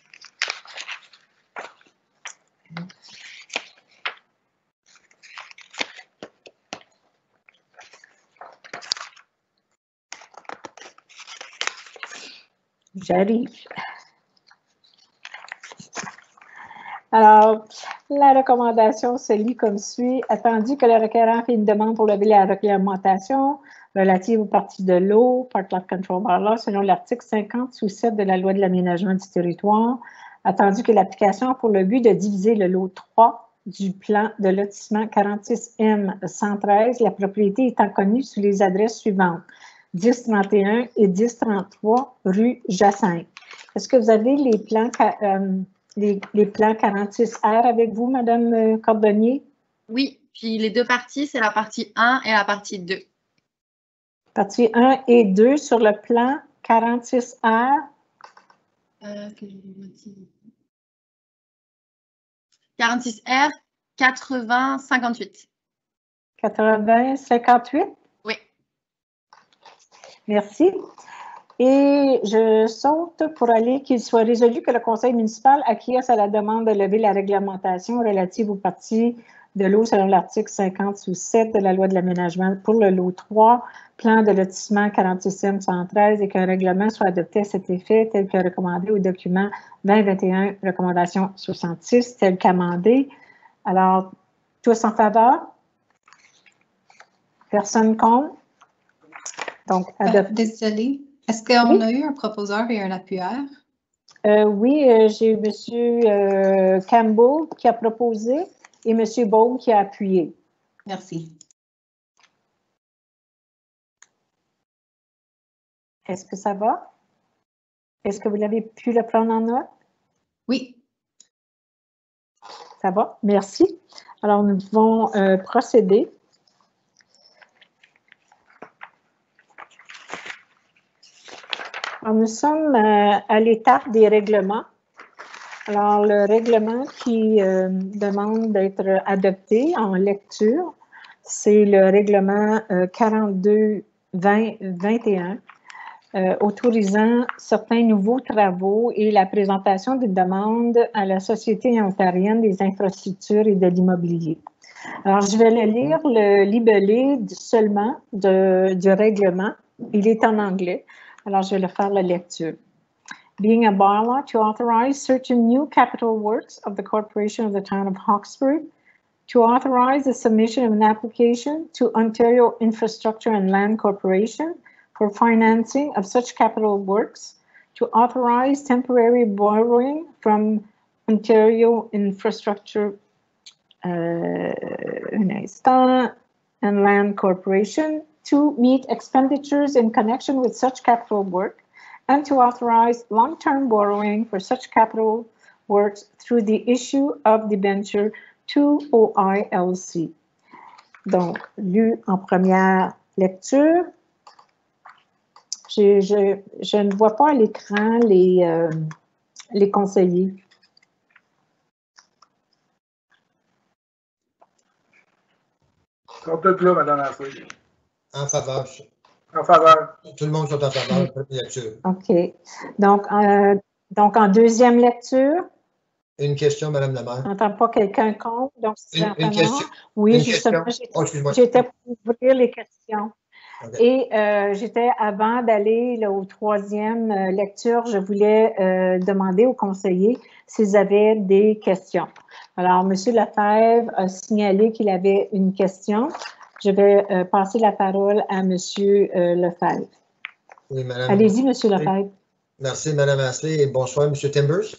J'arrive. Alors, la recommandation se lit comme suit. Attendu que le requérant fait une demande pour lever la réglementation relative aux parties de l'eau, Part Lot Control Bylaw, selon l'article cinquante sous sept de la loi de l'aménagement du territoire, attendu que l'application a pour le but de diviser le lot trois du plan de lotissement quarante-six M cent treize, la propriété étant connue sous les adresses suivantes, dix trente et un et dix trente-trois rue Jacinthe. Est-ce que vous avez les plans... Euh, Les, les plans quarante-six R avec vous, Madame Cordonnier? Oui, puis les deux parties, c'est la partie un et la partie deux. Partie un et deux sur le plan quarante-six R. Euh, que je vous dis. quarante-six R, quatre-vingts cinquante-huit. quatre-vingts cinquante-huit? Oui. Merci. Et je saute pour aller qu'il soit résolu que le conseil municipal acquiesce à la demande de lever la réglementation relative aux parties de l'eau selon l'article cinquante sous sept de la loi de l'aménagement pour le lot trois, plan de lotissement quarante-six M cent treize et qu'un règlement soit adopté à cet effet tel que recommandé au document vingt vingt et un, recommandation soixante-six, tel qu'amendé. Alors, tous en faveur? Personne contre? Donc, adopté. Euh, désolée. Est-ce qu'on oui. a eu un proposeur et un appuyeur? Euh, oui, euh, j'ai eu M. Euh, Campbell qui a proposé et M. Baume qui a appuyé. Merci. Est-ce que ça va? Est-ce que vous l'avez pu le prendre en note? Oui. Ça va, merci. Alors, nous devons euh, procéder. Alors, nous sommes euh, à l'étape des règlements. Alors, le règlement qui euh, demande d'être adopté en lecture, c'est le règlement euh, quarante-deux vingt vingt et un. euh, autorisant certains nouveaux travaux et la présentation des demandes à la Société ontarienne des infrastructures et de l'immobilier. Alors, je vais le lire, le libellé seulement de, du règlement. Il est en anglais. Alors, je vais le faire la lecture. Being a bylaw to authorize certain new capital works of the Corporation of the Town of Hawkesbury, to authorize the submission of an application to Ontario Infrastructure and Land Corporation for financing of such capital works, to authorize temporary borrowing from Ontario Infrastructure uh, and Land Corporation to meet expenditures in connection with such capital work, and to authorize long-term borrowing for such capital works through the issue of debenture to O I L C. Donc, lu en première lecture. Je, je, je ne vois pas à l'écran les, euh, les conseillers. Ils sont tous là, Mme Asselin. En faveur. En faveur. Tout le monde sont en faveur de la première lecture. OK. Donc, euh, donc, en deuxième lecture. Une question, Mme la maire. Je n'entends pas quelqu'un contre. Donc, une, une question. Oui, une justement, oh, j'étais pour ouvrir les questions. Okay. Et euh, j'étais, avant d'aller aux troisième euh, lecture, je voulais euh, demander aux conseillers s'ils avaient des questions. Alors, M. Lefebvre a signalé qu'il avait une question. Je vais euh, passer la parole à M. Euh, Lefebvre. Oui, Madame. Allez-y, M. Lefebvre. Merci, Mme Asselin, et bonsoir, M. Timbers.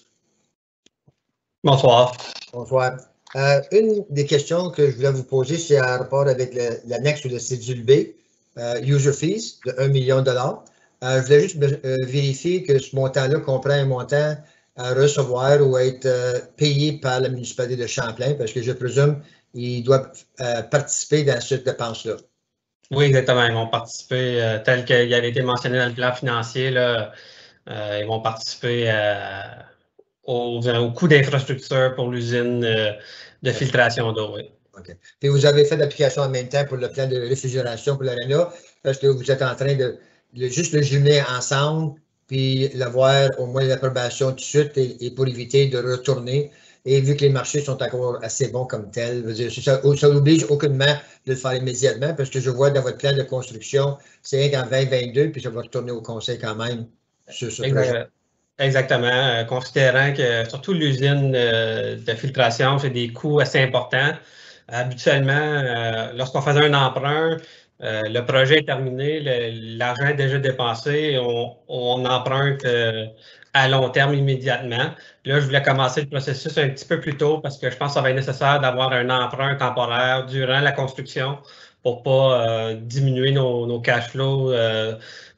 Bonsoir. Bonsoir. Euh, une des questions que je voulais vous poser, c'est en rapport avec l'annexe ou le cédule B, euh, user fees de un million de dollars. Euh, je voulais juste euh, vérifier que ce montant-là comprend un montant à recevoir ou à être euh, payé par la municipalité de Champlain, parce que je présume qu'ils doivent euh, participer dans cette dépense-là. Oui, exactement. Ils vont participer, euh, tel qu'il avait été mentionné dans le plan financier, là, euh, ils vont participer à, au, au coût d'infrastructure pour l'usine euh, de filtration d'eau. Oui. OK. Puis vous avez fait l'application en même temps pour le plan de réfrigération pour l'aréna, parce que vous êtes en train de, de juste le jumeler ensemble, puis l'avoir au moins l'approbation tout de suite et, et pour éviter de retourner. Et vu que les marchés sont encore assez bons comme tels, ça, ça oblige aucunement de le faire immédiatement, parce que je vois dans votre plan de construction, c'est qu'en vingt vingt-deux, puis ça va retourner au conseil quand même sur ce projet. Exactement, euh, considérant que surtout l'usine euh, de filtration, c'est des coûts assez importants. Habituellement, euh, lorsqu'on faisait un emprunt, euh, le projet est terminé, l'argent est déjà dépensé, on, on emprunte euh, à long terme immédiatement. Là, je voulais commencer le processus un petit peu plus tôt parce que je pense que ça va être nécessaire d'avoir un emprunt temporaire durant la construction pour ne pas euh, diminuer nos, nos cash flows euh,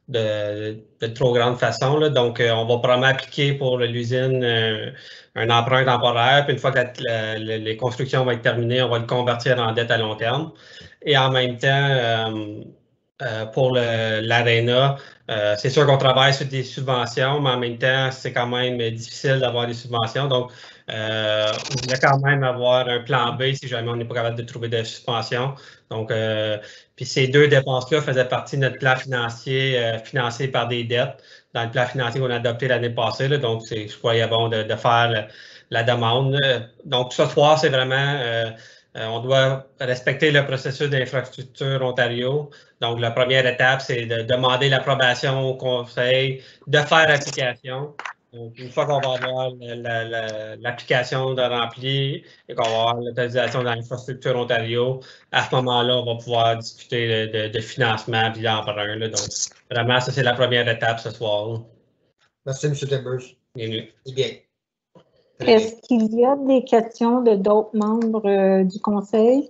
de, de trop grande façon. Là. Donc, euh, on va probablement appliquer pour l'usine euh, un emprunt temporaire. Puis une fois que la, la, les constructions vont être terminées, on va le convertir en dette à long terme. Et en même temps, euh, euh, pour l'aréna, euh, c'est sûr qu'on travaille sur des subventions, mais en même temps, c'est quand même difficile d'avoir des subventions. Donc, euh, on voulait quand même avoir un plan B si jamais on n'est pas capable de trouver des subventions. Donc, euh, puis ces deux dépenses-là faisaient partie de notre plan financier euh, financé par des dettes dans le plan financier qu'on a adopté l'année passée. Là, donc, je croyais bon de, de faire la, la demande. Donc, ce soir, c'est vraiment, euh, on doit respecter le processus d'infrastructure Ontario. Donc, la première étape, c'est de demander l'approbation au conseil, de faire application. Donc, une fois qu'on va avoir l'application de remplie et qu'on va avoir l'autorisation dans l'infrastructure Ontario, à ce moment-là, on va pouvoir discuter de, de, de financement et d'emprunt. Donc, vraiment, ça, c'est la première étape ce soir. Merci, M. Timbers. Bienvenue. Bien. Est-ce qu'il y a des questions de d'autres membres euh, du conseil?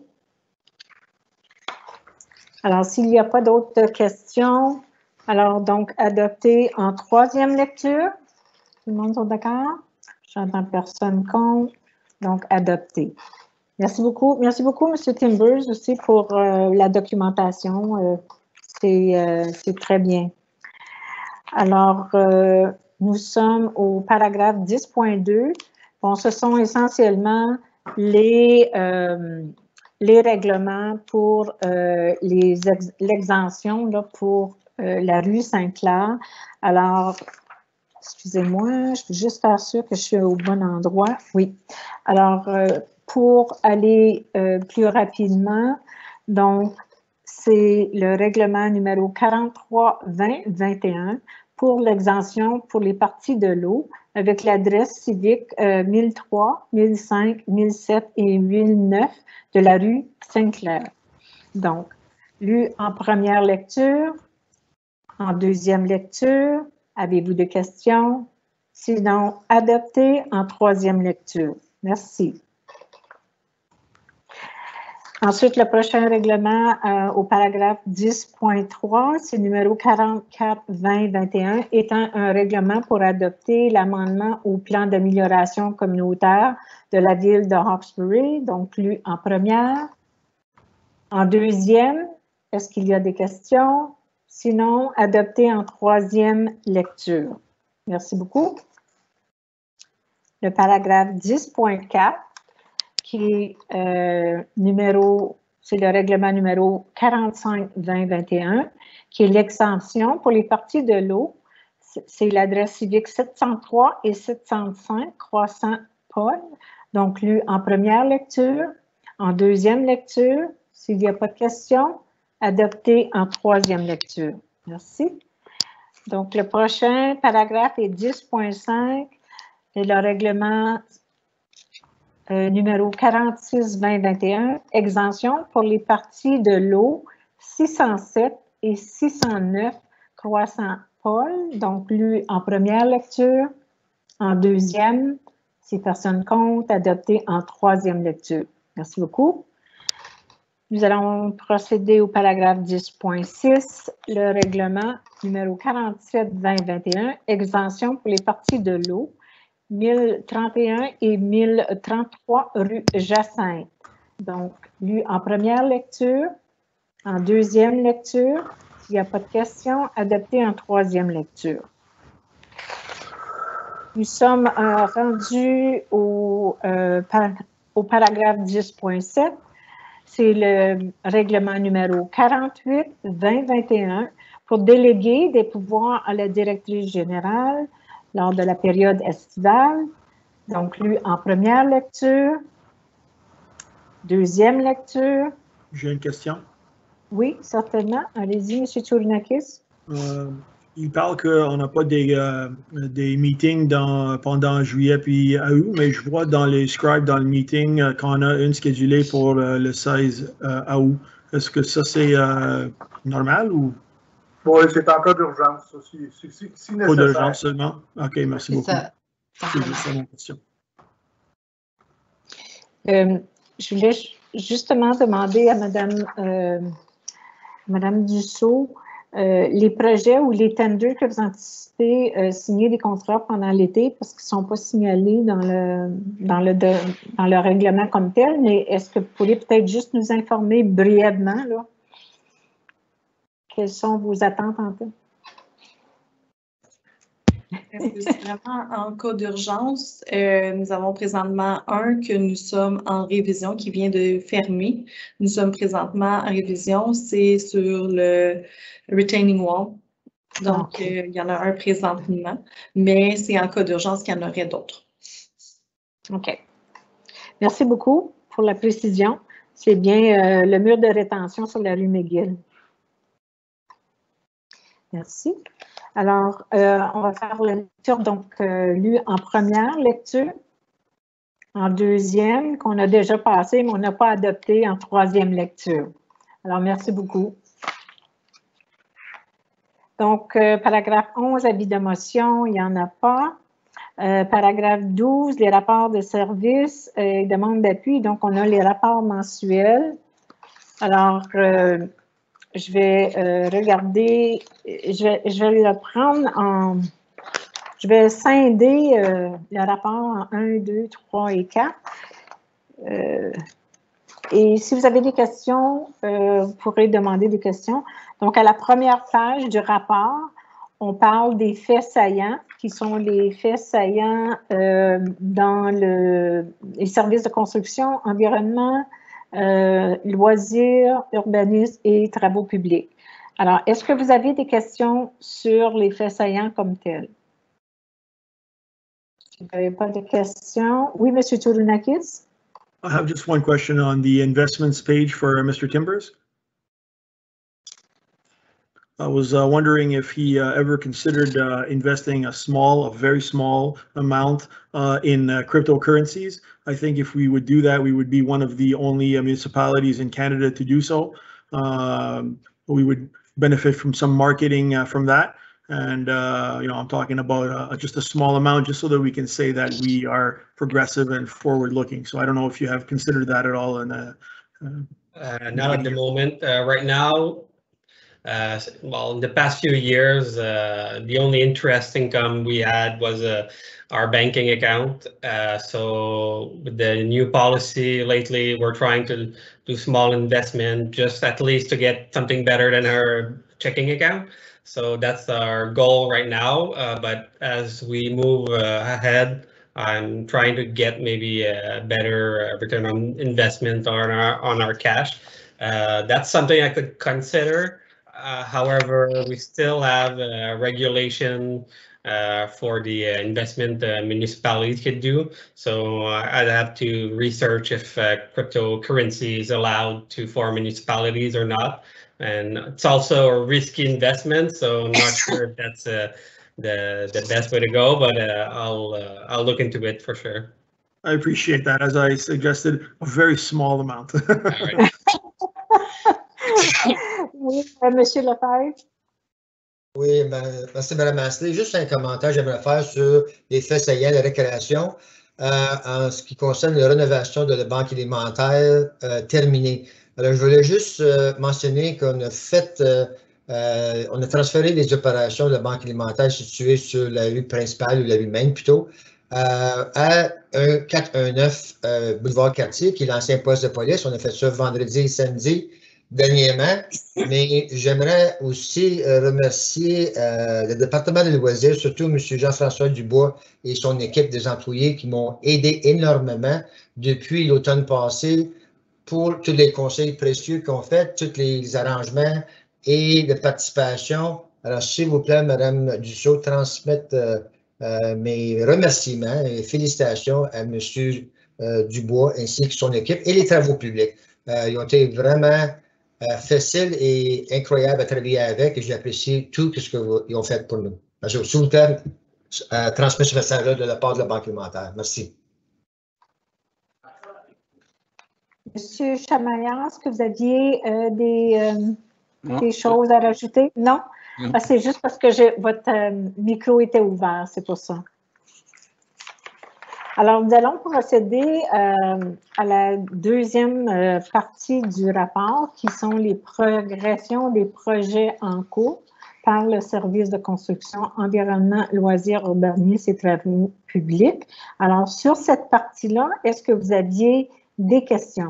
Alors, s'il n'y a pas d'autres questions, alors donc adopté en troisième lecture. Tout le monde est d'accord? J'entends personne contre. Donc, adopté. Merci beaucoup. Merci beaucoup, M. Timbers, aussi pour euh, la documentation. Euh, C'est euh, très bien. Alors, euh, nous sommes au paragraphe dix point deux. Bon, ce sont essentiellement les, euh, les règlements pour euh, l'exemption pour euh, la rue Saint-Clair. Alors, excusez-moi, je veux juste faire sûr que je suis au bon endroit. Oui. Alors, euh, pour aller euh, plus rapidement, donc, c'est le règlement numéro quarante-trois vingt vingt et un pour l'exemption pour les parties de l'eau avec l'adresse civique euh, mille trois, mille cinq, mille sept et mille neuf de la rue Saint-Clair. Donc, lu en première lecture, en deuxième lecture, avez-vous des questions? Sinon, adopté en troisième lecture. Merci. Ensuite, le prochain règlement euh, au paragraphe dix point trois, c'est numéro quarante-quatre vingt vingt et un, étant un règlement pour adopter l'amendement au plan d'amélioration communautaire de la ville de Hawkesbury, donc lu en première. En deuxième, est-ce qu'il y a des questions? Sinon, adopté en troisième lecture. Merci beaucoup. Le paragraphe dix point quatre, qui est euh, numéro, c'est le règlement numéro quarante-cinq vingt vingt et un, qui est l'exemption pour les parties de l'eau. C'est l'adresse civique sept cent trois et sept cent cinq Croissant Paul, donc lu en première lecture, en deuxième lecture, s'il n'y a pas de questions, adopté en troisième lecture. Merci. Donc, le prochain paragraphe est dix point cinq et le règlement euh, numéro quarante-six vingt vingt et un, exemption pour les parties de l'eau six cent sept et six cent neuf Croissant Paul, donc lu en première lecture, en deuxième, si personne compte, adopté en troisième lecture. Merci beaucoup. Nous allons procéder au paragraphe dix point six, le règlement numéro quarante-sept vingt vingt et un, exemption pour les parties de l'eau, mille trente et un et mille trente-trois rue Jacinthe. Donc, lu en première lecture, en deuxième lecture, s'il n'y a pas de questions, adopté en troisième lecture. Nous sommes euh, rendus au, euh, par, au paragraphe dix point sept. C'est le règlement numéro quarante-huit vingt vingt et un pour déléguer des pouvoirs à la directrice générale lors de la période estivale. Donc, lu en première lecture, deuxième lecture. J'ai une question. Oui, certainement. Allez-y, M. Tchourinakis. Euh, il parle qu'on n'a pas des, euh, des meetings dans, pendant juillet puis août, mais je vois dans les scribes, dans le meeting, euh, qu'on a une schedulée pour euh, le seize euh, août. Est-ce que ça, c'est euh, normal ou? Oui, c'est en cas d'urgence, si, si, si, si nécessaire. Pas d'urgence seulement? OK, merci beaucoup. Ça. C'est juste ça mon question. Euh, je voulais justement demander à Mme, euh, Mme Dussault, Euh, les projets ou les tenders que vous anticipez euh, signer des contrats pendant l'été parce qu'ils ne sont pas signalés dans le, dans, le de, dans le règlement comme tel, mais est-ce que vous pourriez peut-être juste nous informer brièvement là, quelles sont vos attentes en fait? C'est vraiment en cas d'urgence. Euh, nous avons présentement un que nous sommes en révision qui vient de fermer. Nous sommes présentement en révision, c'est sur le retaining wall. Donc, okay. euh, il y en a un présentement, mais c'est en cas d'urgence qu'il y en aurait d'autres. OK. Merci beaucoup pour la précision. C'est bien euh, le mur de rétention sur la rue McGill. Merci. Alors, euh, on va faire la lecture, donc, euh, lue en première lecture, en deuxième, qu'on a déjà passé, mais on n'a pas adopté en troisième lecture. Alors, merci beaucoup. Donc, euh, paragraphe onze, avis de motion, il n'y en a pas. Euh, paragraphe douze, les rapports de service et euh, demande d'appui. Donc, on a les rapports mensuels. Alors, euh, je vais euh, regarder, je vais, je vais le prendre en, je vais scinder euh, le rapport en un, deux, trois et quatre. Euh, et si vous avez des questions, euh, vous pourrez demander des questions. Donc, à la première page du rapport, on parle des faits saillants, qui sont les faits saillants euh, dans le, les services de construction, environnement, Euh, loisirs, urbanisme et travaux publics. Alors, est-ce que vous avez des questions sur les faits saillants comme tels? Si vous n'avez pas de questions. Oui, M. Toulounakis? I have just one question on the investments page for Mister Timbers. I was uh, wondering if he uh, ever considered uh, investing a small, a very small amount uh, in uh, cryptocurrencies. I think if we would do that, we would be one of the only uh, municipalities in Canada to do so. Um, we would benefit from some marketing uh, from that. And, uh, you know, I'm talking about uh, just a small amount, just so that we can say that we are progressive and forward looking. So I don't know if you have considered that at all. In, uh, uh, uh, not at the moment. Uh, right now, uh, well, in the past few years, uh, the only interest income we had was uh, our banking account. Uh, so with the new policy lately, we're trying to do small investment, just at least to get something better than our checking account. So that's our goal right now. Uh, but as we move uh, ahead, I'm trying to get maybe a better return on investment on our on our cash. Uh, that's something I could consider. Uh, however, we still have a regulation uh, for the uh, investment uh, municipalities could do. So uh, I'd have to research if uh, cryptocurrency is allowed to for municipalities or not. And it's also a risky investment, so I'm not sure if that's uh, the the best way to go. But uh, I'll uh, I'll look into it for sure. I appreciate that. As I suggested, a very small amount. All right. Oui, euh, Monsieur Lefebvre. Oui, merci, Mme Astley. Juste un commentaire que j'aimerais faire sur les faits saillants de récréation euh, en ce qui concerne la rénovation de la banque alimentaire euh, terminée. Alors, je voulais juste euh, mentionner qu'on a fait, euh, euh, on a transféré les opérations de la banque alimentaire située sur la rue principale, ou la rue Maine plutôt, euh, à un quatre un neuf euh, boulevard Cartier, qui est l'ancien poste de police. On a fait ça vendredi et samedi dernièrement, mais j'aimerais aussi euh, remercier euh, le département des loisirs, surtout M. Jean-François Dubois et son équipe des employés qui m'ont aidé énormément depuis l'automne passé pour tous les conseils précieux qu'on fait, tous les arrangements et de participation. Alors, s'il vous plaît, Mme Dussault, transmettre euh, euh, mes remerciements et félicitations à M. Euh, Dubois ainsi que son équipe et les travaux publics. Euh, ils ont été vraiment euh, faciles et incroyables à travailler avec et j'apprécie tout ce qu'ils ont fait pour nous. Alors, s'il vous plaît, euh, transmettre ce message-là de la part de la Banque alimentaire. Merci. Monsieur Chamaillard, est-ce que vous aviez euh, des, euh, des choses à rajouter? Non? Ah, c'est juste parce que je, votre euh, micro était ouvert, c'est pour ça. Alors, nous allons procéder euh, à la deuxième euh, partie du rapport, qui sont les progressions des projets en cours par le service de construction, environnement, loisirs, urbanisme et travaux publics. Alors, sur cette partie-là, est-ce que vous aviez des questions?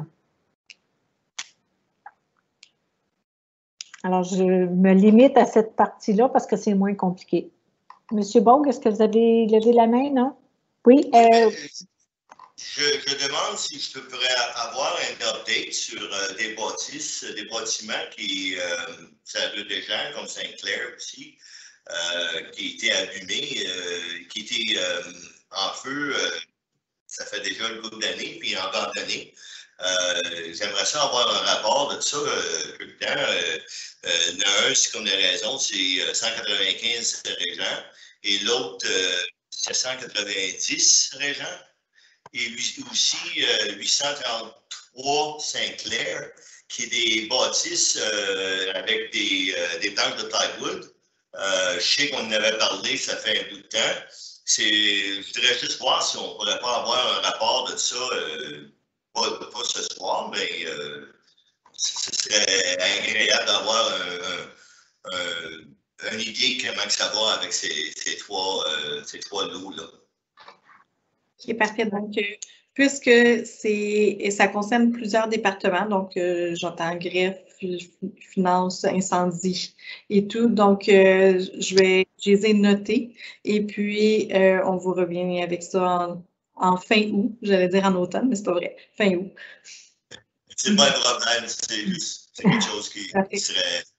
Alors, je me limite à cette partie-là parce que c'est moins compliqué. Monsieur Bogue, est-ce que vous avez levé la main, non? Oui. Euh... Je, je demande si je pourrais avoir un update sur euh, des bâtisses, des bâtiments qui, euh, ça rue des gens, comme Saint-Clair aussi, euh, qui étaient allumés, euh, qui étaient euh, en feu, euh, ça fait déjà une couple d'années, puis abandonnés. Euh, J'aimerais ça avoir un rapport de ça euh, tout le temps. Euh, euh, un, c'est comme des raisons, c'est cent quatre-vingt-quinze régents, et l'autre, euh, c'est cent quatre-vingt-dix régents, et lui aussi euh, huit cent trente-trois Saint-Clair, qui est des bâtisses euh, avec des, euh, des planches de plywood. Euh, je sais qu'on en avait parlé, ça fait un bout de temps. Je voudrais juste voir si on ne pourrait pas avoir un rapport de ça. Euh, Pas, pas ce soir, mais euh, ce serait agréable d'avoir un, un, un, une idée comment que ça va avec ces, ces trois, euh, ces trois lots-là. Ok, parfait. Donc, euh, puisque c'est ça concerne plusieurs départements, donc euh, j'entends greffe, finance, incendie et tout. Donc, euh, je vais je les ai notés et puis euh, on vous revient avec ça en En fin août, j'allais dire en automne, mais c'est pas vrai. Fin août. C'est pas un problème, c'est quelque chose qui, qui serait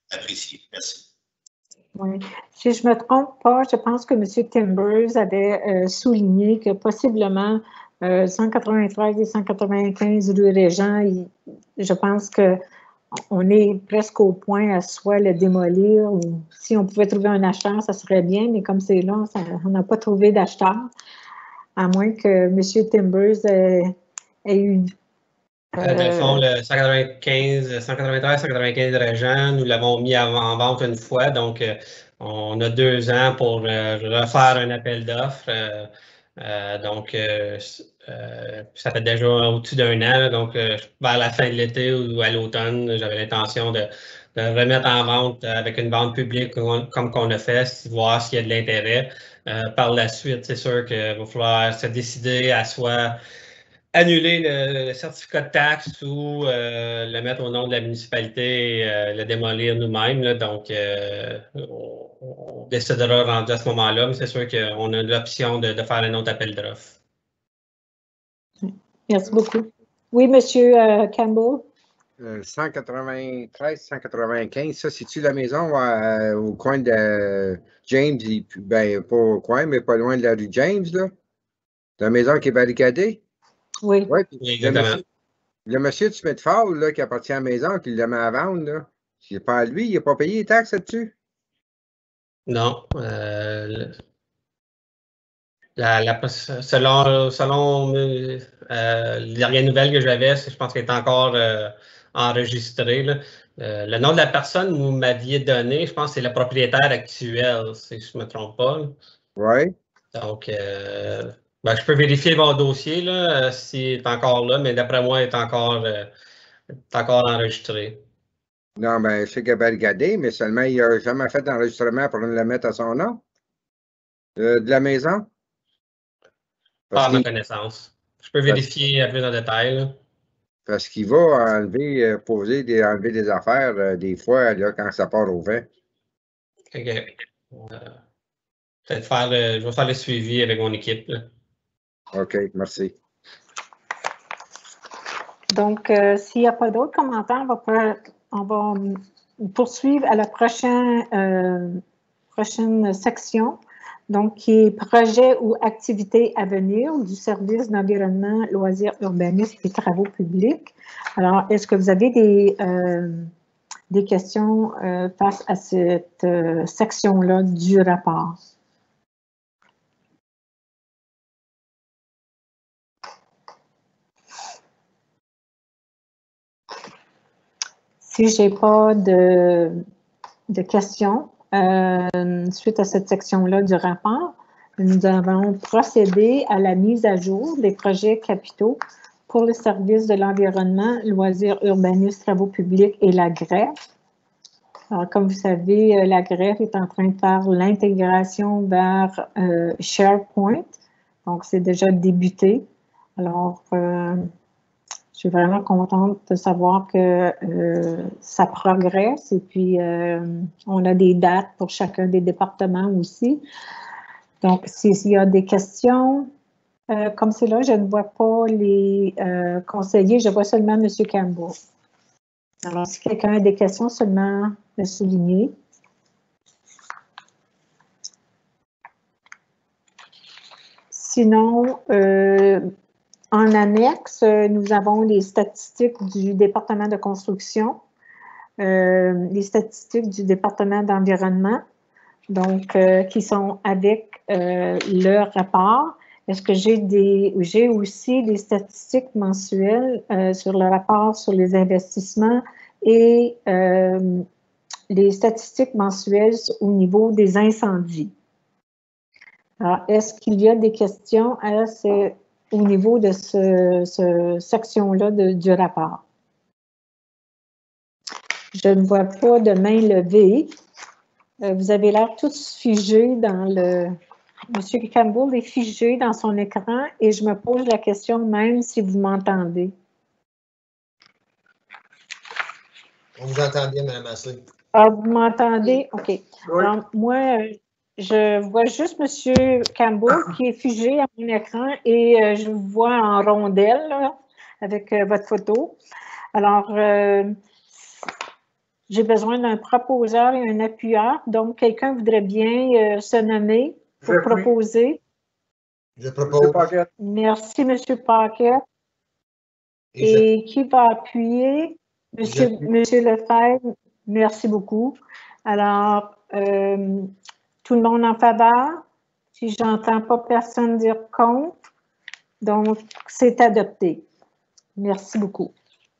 apprécié. Merci. Oui. Si je ne me trompe pas, je pense que M. Timbers avait euh, souligné que possiblement euh, cent quatre-vingt-treize et cent quatre-vingt-quinze rue Régent, il, je pense qu'on est presque au point à soit le démolir ou si on pouvait trouver un acheteur, ça serait bien, mais comme c'est là, ça, on n'a pas trouvé d'acheteur, à moins que M. Timbers ait, ait eu... Euh, dans le fond, le cent quatre-vingt-quinze, cent quatre-vingt-treize, cent quatre-vingt-quinze Régent, nous l'avons mis en vente une fois, donc euh, on a deux ans pour euh, refaire un appel d'offres. Euh, euh, donc, euh, euh, ça fait déjà au-dessus d'un an, donc euh, vers la fin de l'été ou à l'automne, j'avais l'intention de, de remettre en vente avec une vente publique comme, comme qu'on a fait, voir s'il y a de l'intérêt. Euh, par la suite, c'est sûr qu'il va falloir se décider à soit annuler le, le certificat de taxe ou euh, le mettre au nom de la municipalité et euh, le démolir nous-mêmes. Donc, euh, on, on décidera rendu à ce moment-là, mais c'est sûr qu'on a l'option de, de faire un autre appel d'offres. Merci beaucoup. Oui, M. Euh, Campbell? Euh, cent quatre-vingt-treize, cent quatre-vingt-quinze, ça, c'est-tu la maison euh, au coin de James, et, ben, pas au coin, mais pas loin de la rue James, là? La maison qui est barricadée? Oui. Oui, exactement. Le monsieur, le monsieur de Smithfall, là, qui appartient à la maison, qui le met à vendre, là, c'est pas à lui, il n'a pas payé les taxes là-dessus? Non. Euh, la, la, selon selon euh, les dernières nouvelles que j'avais, je pense qu'elle est encore euh, enregistrée. Là. Euh, le nom de la personne que vous m'aviez donné, je pense que c'est le propriétaire actuel, si je ne me trompe pas. Oui. Donc, euh, ben, je peux vérifier mon dossier là, s'il est encore là, mais d'après moi, il est encore, euh, est encore enregistré. Non, ben, je sais qu'il a barricadé, mais seulement il n'a jamais fait d'enregistrement pour le mettre à son nom euh, de la maison. Pas à ma connaissance. Je peux vérifier un peu en détail. Là. Parce qu'il va enlever, euh, poser des, enlever des affaires euh, des fois là, quand ça part au vent. OK. Euh, peut-être faire le, je vais faire le suivi avec mon équipe. Là. OK, merci. Donc, euh, s'il n'y a pas d'autres commentaires, on va, on va poursuivre à la prochaine, euh, prochaine section, donc qui est projet ou activité à venir du service d'environnement, loisirs, urbanisme et travaux publics. Alors, est-ce que vous avez des, euh, des questions euh, face à cette euh, section-là du rapport? Si je n'ai pas de, de questions euh, suite à cette section-là du rapport, nous avons procédé à la mise à jour des projets capitaux pour le service de l'environnement, loisirs, urbanisme, travaux publics et la greffe. Alors, comme vous savez, la greffe est en train de faire l'intégration vers euh, SharePoint. Donc, c'est déjà débuté. Alors, euh, je suis vraiment contente de savoir que euh, ça progresse et puis euh, on a des dates pour chacun des départements aussi. Donc, s'il y a des questions, euh, comme c'est là, je ne vois pas les euh, conseillers, je vois seulement M. Campbell. Alors, si quelqu'un a des questions, seulement le souligner. Sinon, euh, en annexe, nous avons les statistiques du département de construction, euh, les statistiques du département d'environnement, donc euh, qui sont avec euh, le rapport. Est-ce que j'ai des, j'ai aussi des statistiques mensuelles euh, sur le rapport sur les investissements et euh, les statistiques mensuelles au niveau des incendies. Alors, est-ce qu'il y a des questions à ces au niveau de ce, ce section-là du rapport? Je ne vois pas de main levée. Euh, vous avez l'air tous figés dans le... M. Campbell est figé dans son écran et je me pose la question même si vous m'entendez. On vous entend bien, Mme Asselin. Ah, vous m'entendez? OK. Oui. Alors, moi, je vois juste M. Campbell qui est figé à mon écran et euh, je vous vois en rondelle là, avec euh, votre photo. Alors, euh, j'ai besoin d'un proposeur et un appuyeur. Donc, quelqu'un voudrait bien euh, se nommer pour proposer. Je propose. Merci, M. Paquette. Et, et qui va appuyer? Monsieur, Monsieur Lefebvre, merci beaucoup. Alors, euh, tout le monde en faveur? Si je n'entends pas personne dire contre, donc c'est adopté. Merci beaucoup.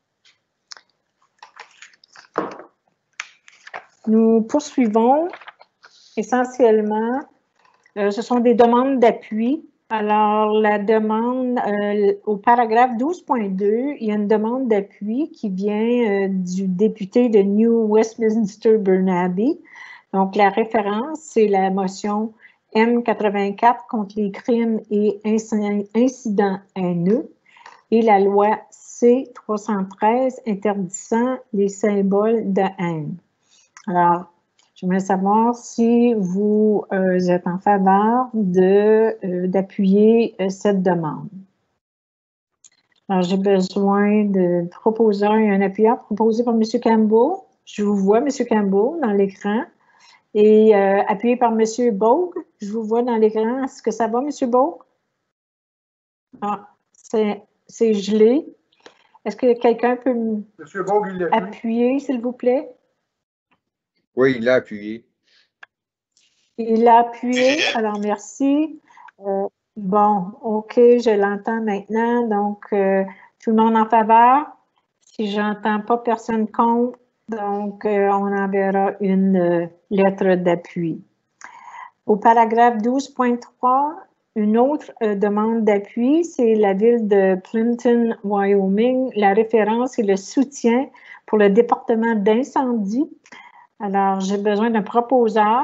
Nous poursuivons essentiellement, euh, ce sont des demandes d'appui. Alors, la demande, euh, au paragraphe douze point deux, il y a une demande d'appui qui vient euh, du député de New Westminster-Burnaby. Donc, la référence, c'est la motion M quatre-vingt-quatre contre les crimes et incidents haineux et la loi C trois cent treize interdisant les symboles de haine. Alors, j'aimerais savoir si vous euh, êtes en faveur de, euh, d'appuyer euh, cette demande. Alors, j'ai besoin de proposeur et un appuyeur proposé par M. Campbell. Je vous vois, M. Campbell, dans l'écran. Et euh, appuyé par M. Bogue. Je vous vois dans l'écran. Est-ce que ça va, M. Bogue? Ah, c'est, c'est gelé. Est-ce que quelqu'un peut appuyer, s'il vous plaît? Oui, il l'a appuyé. Il l'a appuyé, alors merci. Euh, bon, OK, je l'entends maintenant. Donc, euh, tout le monde en faveur? Si je n'entends pas personne contre, donc euh, on enverra une euh, lettre d'appui. Au paragraphe douze point trois, une autre euh, demande d'appui, c'est la ville de Clinton, Wyoming. La référence et le soutien pour le département d'incendie. Alors, j'ai besoin d'un proposeur.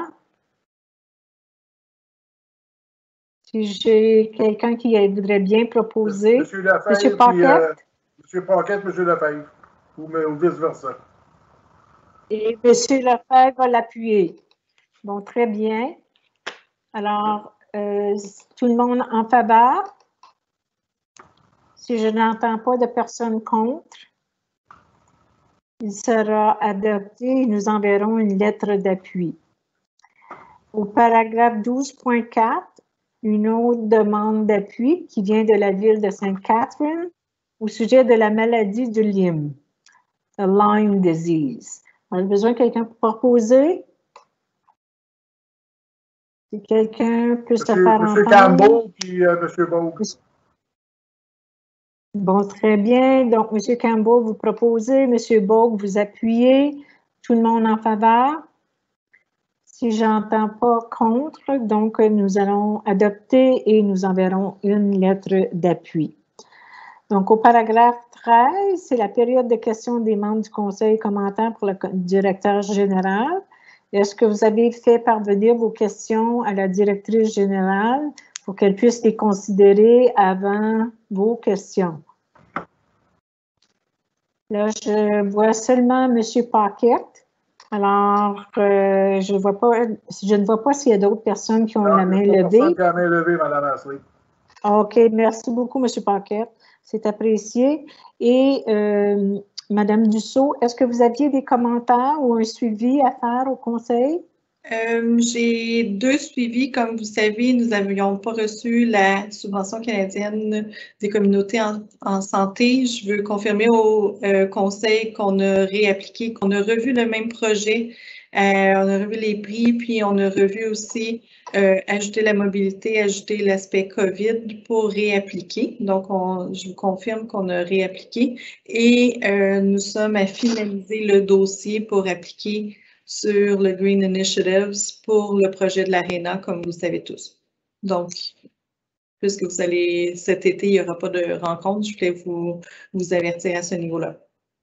Si j'ai quelqu'un qui voudrait bien proposer. Monsieur Lefebvre, Monsieur Paquette. Puis, euh, Monsieur Paquette, Monsieur Lefebvre, ou, ou vice-versa. Et Monsieur Lefebvre va l'appuyer. Bon, très bien. Alors, euh, tout le monde en faveur? Si je n'entends pas de personne contre, il sera adopté et nous enverrons une lettre d'appui. Au paragraphe douze point quatre, une autre demande d'appui qui vient de la ville de Sainte Catherine au sujet de la maladie de Lyme, the Lyme disease. On a besoin de quelqu'un pour proposer. Si quelqu'un peut se faire entendre. Monsieur Campbell puis euh, Monsieur Bogue. Bon, très bien. Donc, M. Campbell, vous proposez. M. Bogue, vous appuyez. Tout le monde en faveur? Si je n'entends pas contre, donc nous allons adopter et nous enverrons une lettre d'appui. Donc, au paragraphe treize, c'est la période de questions des membres du conseil commentaire pour le directeur général. Est-ce que vous avez fait parvenir vos questions à la directrice générale pour qu'elle puisse les considérer avant vos questions? Là, je vois seulement M. Paquette. Alors, euh, je, vois pas, je ne vois pas s'il y a d'autres personnes qui ont non, la main levée. Personne qui a la main levée, Mme Ashley. OK, merci beaucoup, M. Paquette. C'est apprécié. Et euh, Mme Dussault, est-ce que vous aviez des commentaires ou un suivi à faire au conseil? Euh, j'ai deux suivis. Comme vous savez, nous n'avions pas reçu la subvention canadienne des communautés en, en santé. Je veux confirmer au euh, conseil qu'on a réappliqué, qu'on a revu le même projet. Euh, on a revu les prix, puis on a revu aussi euh, ajouter la mobilité, ajouter l'aspect COVID pour réappliquer. Donc, on, je vous confirme qu'on a réappliqué et euh, nous sommes à finaliser le dossier pour appliquer sur le Green Initiatives pour le projet de l'Arena, comme vous le savez tous. Donc, puisque vous allez, cet été, il n'y aura pas de rencontre, je voulais vous, vous avertir à ce niveau-là.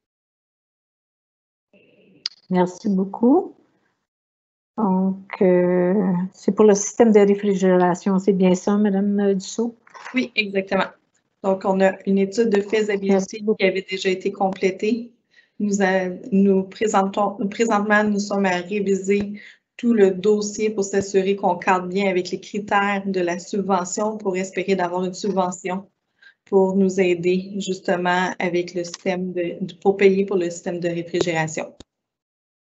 Merci beaucoup. Donc, euh, c'est pour le système de réfrigération, c'est bien ça, Mme Dussault? Oui, exactement. Donc, on a une étude de faisabilité qui avait déjà été complétée. Nous, a, nous présentons, présentement, nous sommes à réviser tout le dossier pour s'assurer qu'on cadre bien avec les critères de la subvention pour espérer d'avoir une subvention pour nous aider justement avec le système de, pour payer pour le système de réfrigération.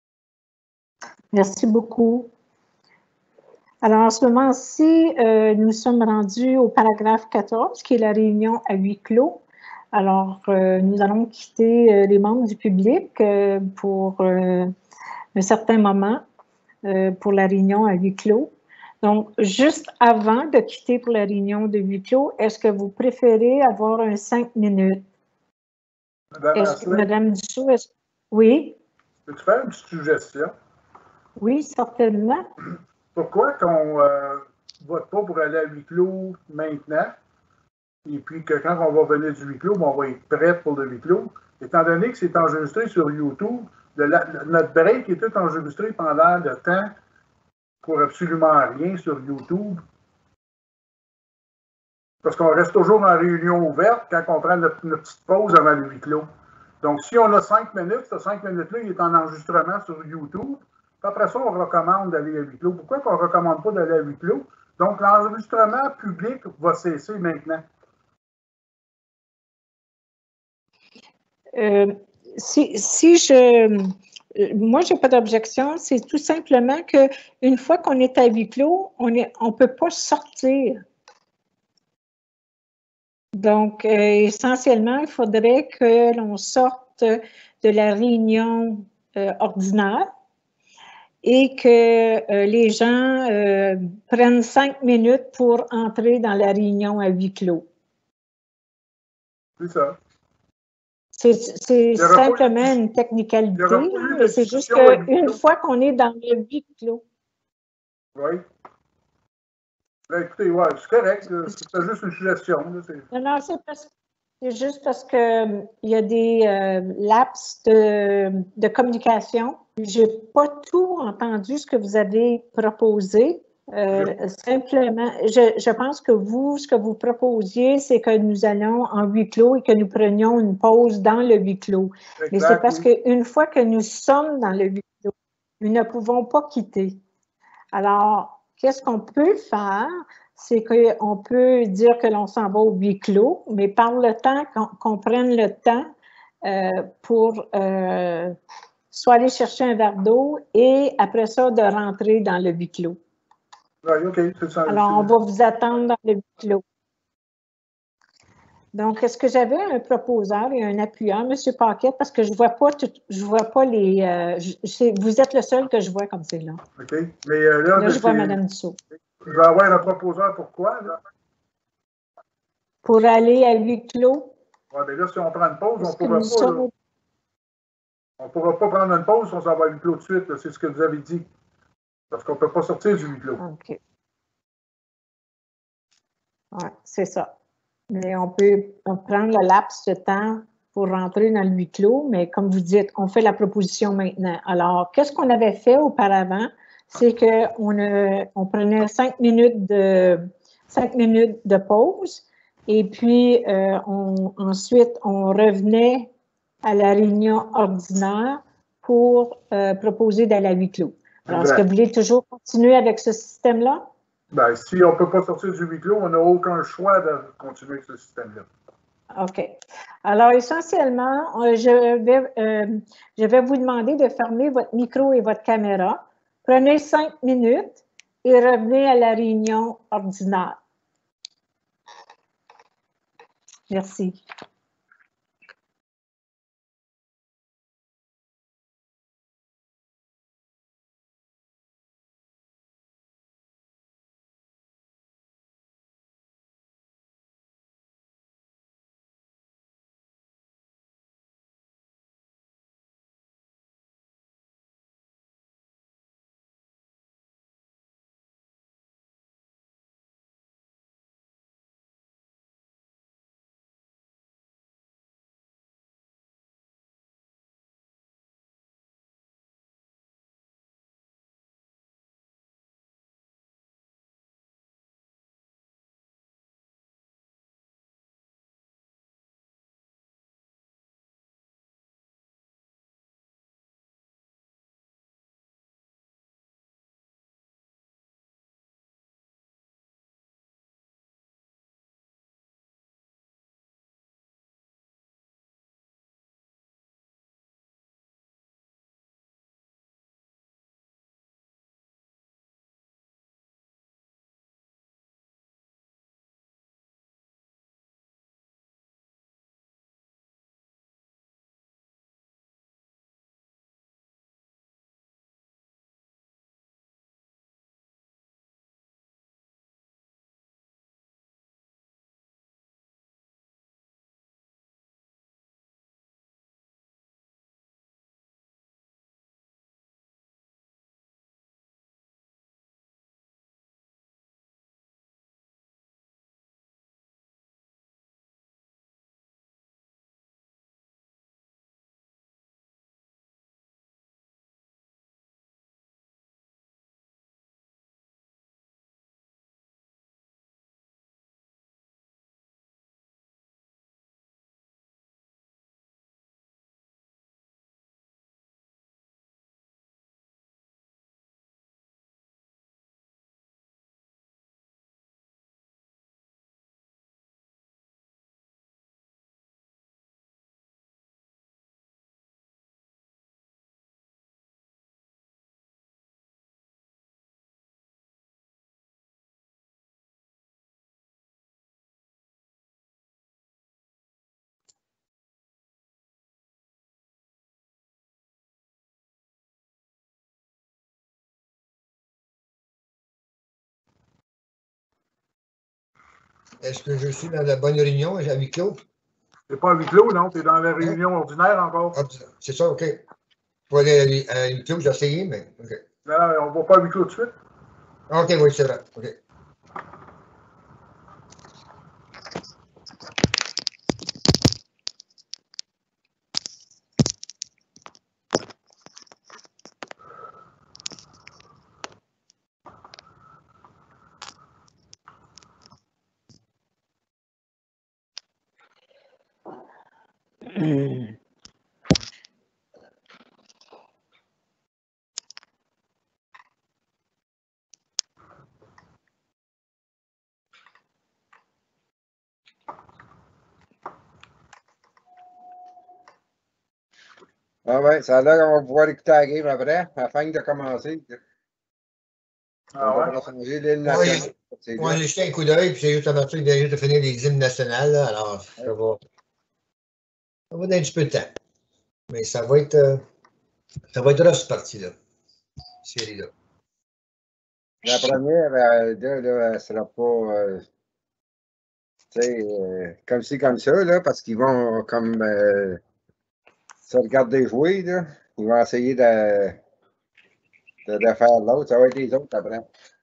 Merci beaucoup. Alors, en ce moment-ci, euh, nous sommes rendus au paragraphe quatorze, qui est la réunion à huis clos. Alors, euh, nous allons quitter euh, les membres du public euh, pour euh, un certain moment euh, pour la réunion à huis clos. Donc, juste avant de quitter pour la réunion de huis clos, est-ce que vous préférez avoir un cinq minutes? Madame Est-ce que, Madame Dussault, est-ce... Oui? Peux-tu faire une petite suggestion? Oui, certainement. Pourquoi qu'on ne vote pas pour aller à huis clos maintenant, et puis que quand on va venir du huis clos, on va être prêt pour le huis clos, étant donné que c'est enregistré sur YouTube, le, la, notre break est tout enregistré pendant le temps pour absolument rien sur YouTube. Parce qu'on reste toujours en réunion ouverte quand on prend notre, notre petite pause avant le huis clos. Donc, si on a cinq minutes, ce cinq minutes-là, il est en enregistrement sur YouTube. Après ça, on recommande d'aller à huis clos. Pourquoi on ne recommande pas d'aller à huis clos? Donc, l'enregistrement public va cesser maintenant. Euh, si, si je... Moi, je n'ai pas d'objection. C'est tout simplement qu'une fois qu'on est à huis clos, on ne on peut pas sortir. Donc, euh, essentiellement, il faudrait que l'on sorte de la réunion euh, ordinaire et que euh, les gens euh, prennent cinq minutes pour entrer dans la réunion à huis clos. C'est ça. C'est simplement une technicalité, mais c'est juste qu'une fois qu'on est dans le huis clos. Oui. Ben, écoutez, ouais, c'est correct. C'est juste une suggestion. Non, non, c'est parce c'est juste parce qu'il y a des euh, laps de, de communication. Je n'ai pas tout entendu ce que vous avez proposé. Euh, je... Simplement, je, je pense que vous, ce que vous proposiez, c'est que nous allons en huis clos et que nous prenions une pause dans le huis clos. Exact, mais c'est parce oui. qu'une fois que nous sommes dans le huis clos, nous ne pouvons pas quitter. Alors, qu'est-ce qu'on peut faire? C'est qu'on peut dire que l'on s'en va au huis clos, mais par le temps, qu'on qu'on prenne le temps euh, pour euh, soit aller chercher un verre d'eau et après ça, de rentrer dans le huis clos. Oui, OK, c'est ça. Alors, on va vous attendre dans le huis clos. Donc, est-ce que j'avais un proposeur et un appuyeur, M. Paquet, parce que je ne vois pas tout, je vois pas les. Euh, je, vous êtes le seul que je vois comme c'est là. OK. Mais euh, là, là je vois Mme Dussault. Je vais avoir un proposeur pour quoi, là? Pour aller à huis clos. Oui, mais là, si on prend une pause, on ne pourra pas. Sommes... Là, on ne pourra pas prendre une pause si on s'en va à huis clos tout de suite. C'est ce que vous avez dit. Parce qu'on ne peut pas sortir du huis clos. OK. Oui, c'est ça. Mais on peut prendre le laps de temps pour rentrer dans le huis clos, mais comme vous dites, on fait la proposition maintenant. Alors, qu'est-ce qu'on avait fait auparavant? C'est qu'on on prenait cinq minutes de cinq minutes de pause et puis euh, on, ensuite on revenait à la réunion ordinaire pour euh, proposer d'aller à huis clos. Alors, est-ce que vous voulez toujours continuer avec ce système-là? Bien, si on ne peut pas sortir du huis clos, on n'a aucun choix de continuer avec ce système-là. OK. Alors, essentiellement, je vais, euh, je vais vous demander de fermer votre micro et votre caméra. Prenez cinq minutes et revenez à la réunion ordinaire. Merci. Est-ce que je suis dans la bonne réunion à huis clos? C'est pas à huis clos, non? Tu es dans la réunion non. ordinaire encore. Ah, c'est ça, OK. Pour aller à huis clos, j'ai essayé, mais OK. Non, on ne va pas à huis clos tout de suite. OK, oui, c'est vrai. OK. Ah ouais, ça a l'air qu'on va pouvoir écouter la game après, afin de commencer. Ah on ouais? va changer l'hymne national. Ouais, on a jeté un coup d'œil, puis c'est juste avant ça, il vient juste de finir les hymnes nationales, là, alors ça va. Ça va donner un petit peu de temps. Mais ça va être. Euh, ça va être rough, cette partie-là. Série-là. La première, euh, là, là, elle sera pas. Euh, tu sais, euh, comme ci, comme ça, là, parce qu'ils vont comme euh, se regarder jouer, là. Ils vont essayer de, de, de faire l'autre. Ça va être les autres après.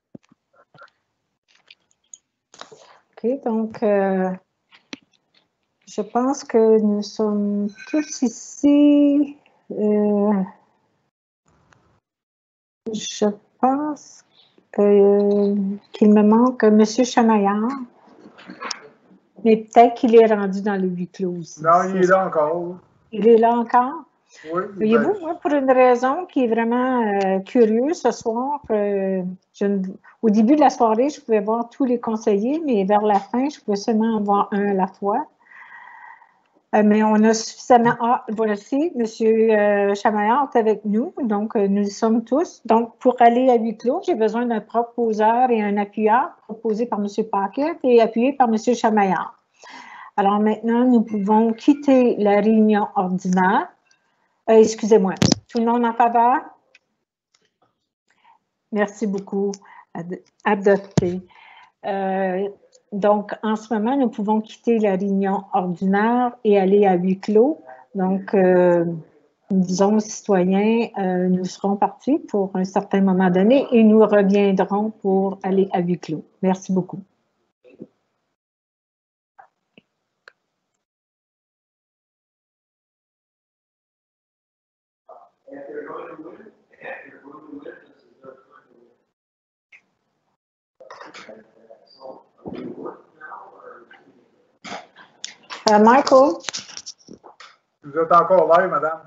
OK, donc euh, je pense que nous sommes tous ici. Euh, je pense euh, qu'il me manque M. Chamaillard, mais peut-être qu'il est rendu dans le huis clos aussi. Non, il est là encore. Il est là encore? Oui. Voyez-vous, moi, pour une raison qui est vraiment euh, curieuse, ce soir, euh, je ne, au début de la soirée, je pouvais voir tous les conseillers, mais vers la fin, je pouvais seulement en voir un à la fois. Euh, mais on a suffisamment... Ah, voici, M. Euh, Chamaillard est avec nous, donc euh, nous y sommes tous. Donc, pour aller à huis clos, j'ai besoin d'un proposeur et un appuyeur, proposé par M. Paquette et appuyé par M. Chamaillard. Alors maintenant, nous pouvons quitter la réunion ordinaire. Euh, excusez-moi, tout le monde en faveur? Merci beaucoup. Ad adopté. Euh, donc, en ce moment, nous pouvons quitter la réunion ordinaire et aller à huis clos. Donc, euh, disons aux citoyens, euh, nous serons partis pour un certain moment donné et nous reviendrons pour aller à huis clos. Merci beaucoup. Uh, Michael? Vous êtes encore là, madame?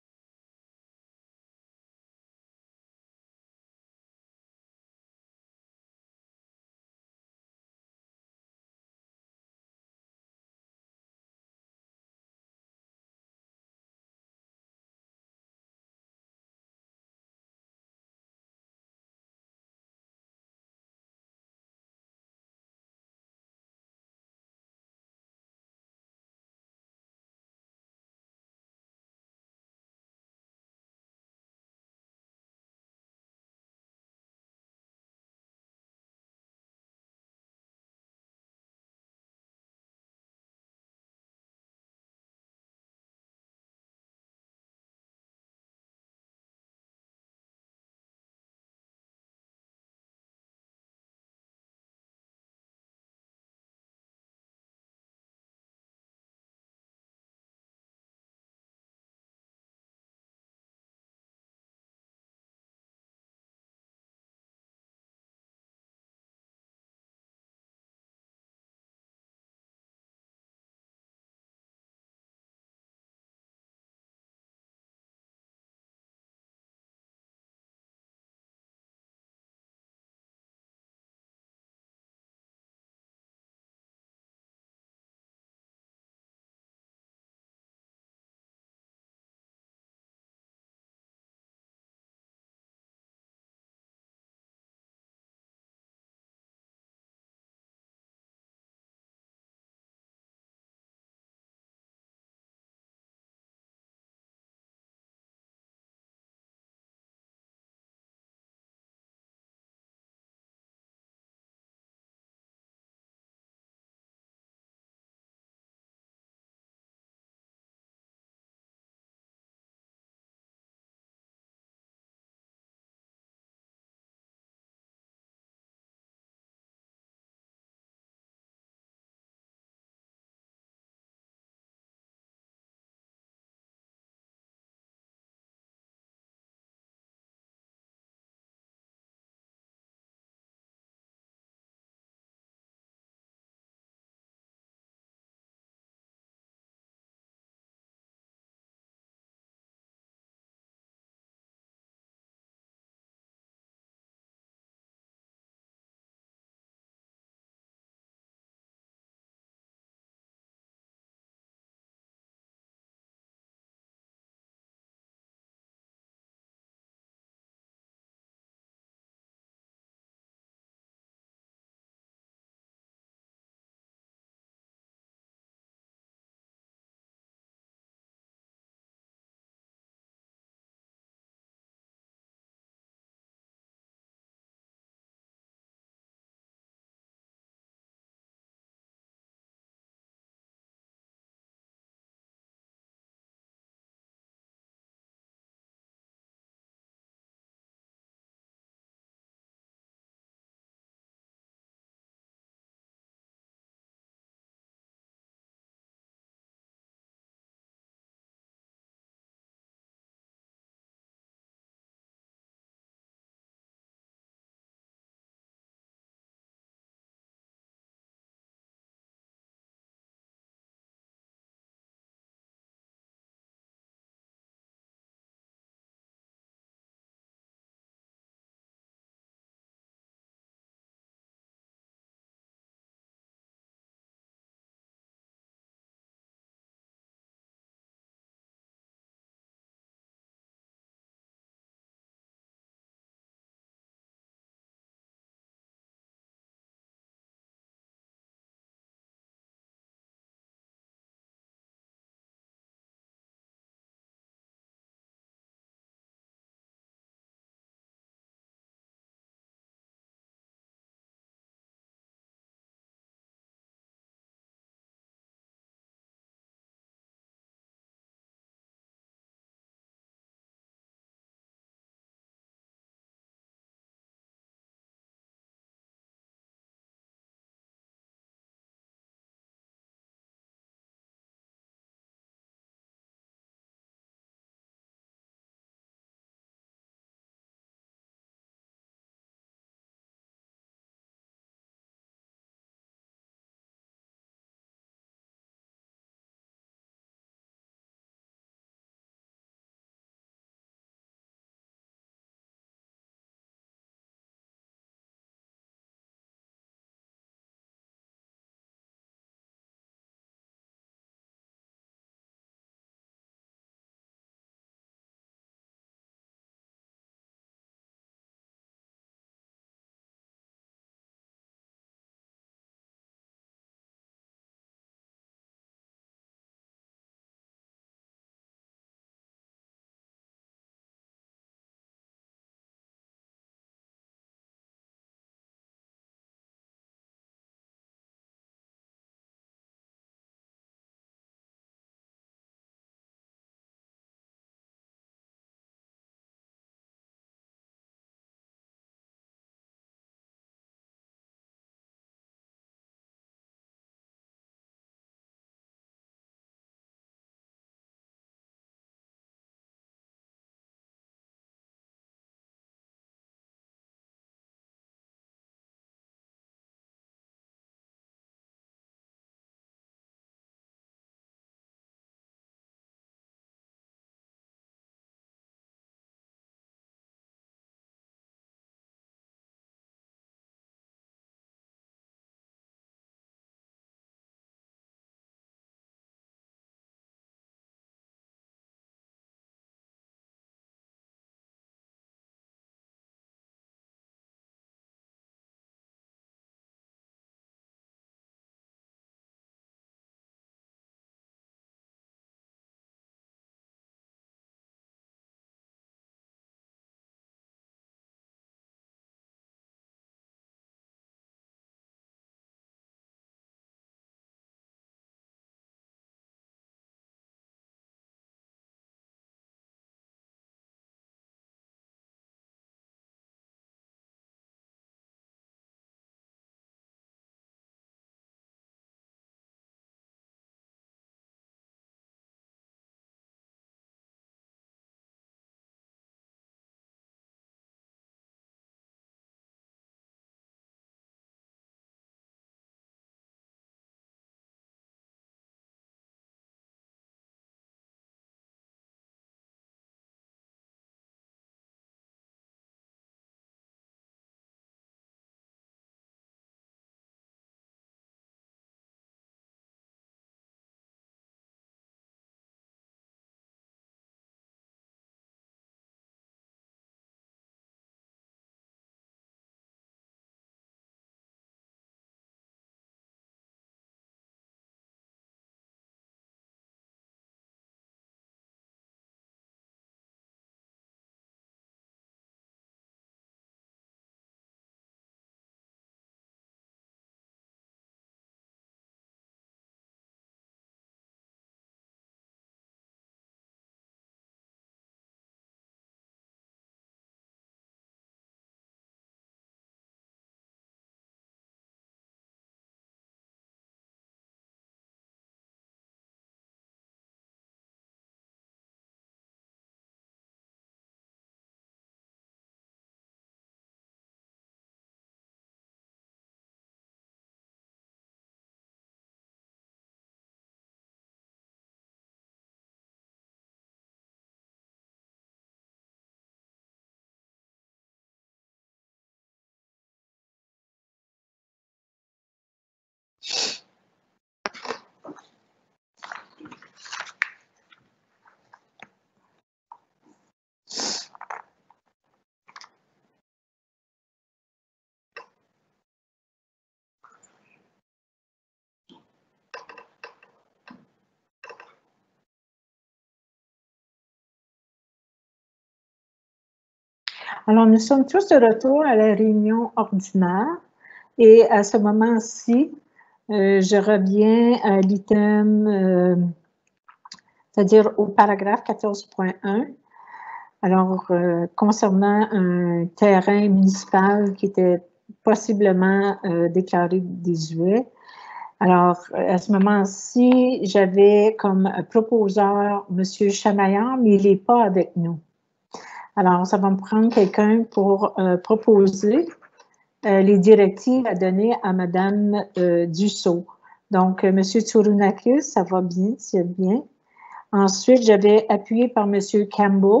Alors, nous sommes tous de retour à la réunion ordinaire et à ce moment-ci, euh, je reviens à l'item, euh, c'est-à-dire au paragraphe quatorze point un. Alors, euh, concernant un terrain municipal qui était possiblement euh, déclaré désuet. Alors, à ce moment-ci, j'avais comme proposeur M. Chamaillard, mais il n'est pas avec nous. Alors, ça va me prendre quelqu'un pour euh, proposer euh, les directives à donner à Mme euh, Dussault. Donc, euh, M. Tsourunakis, ça va bien, c'est bien. Ensuite, j'avais appuyé par M. Campbell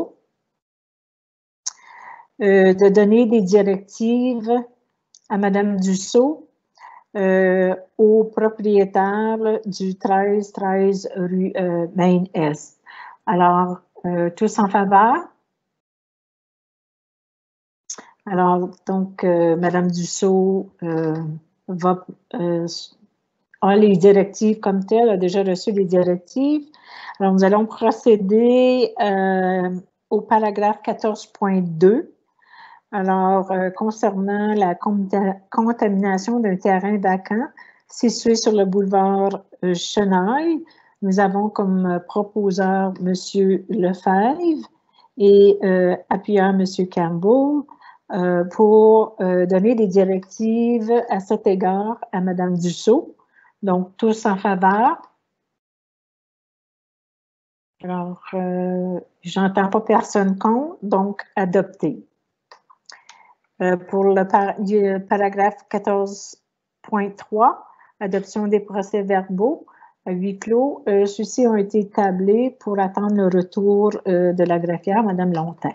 euh, de donner des directives à Mme Dussault euh, au propriétaire du treize treize rue euh, Maine-Est. Alors, euh, tous en faveur? Alors, donc, euh, Mme Dussault euh, va, euh, a les directives comme telles, a déjà reçu les directives. Alors, nous allons procéder euh, au paragraphe quatorze point deux. Alors, euh, concernant la contamination d'un terrain vacant situé sur le boulevard euh, Chenaille, nous avons comme proposeur M. Lefebvre et euh, appuyant M. Campbell. Euh, pour euh, donner des directives à cet égard à Mme Dussault. Donc, tous en faveur. Alors, euh, j'entends pas personne contre, donc adopté. Euh, pour le par paragraphe quatorze point trois, adoption des procès-verbaux à huis clos, euh, ceux-ci ont été tablés pour attendre le retour euh, de la greffière, Mme Lontin.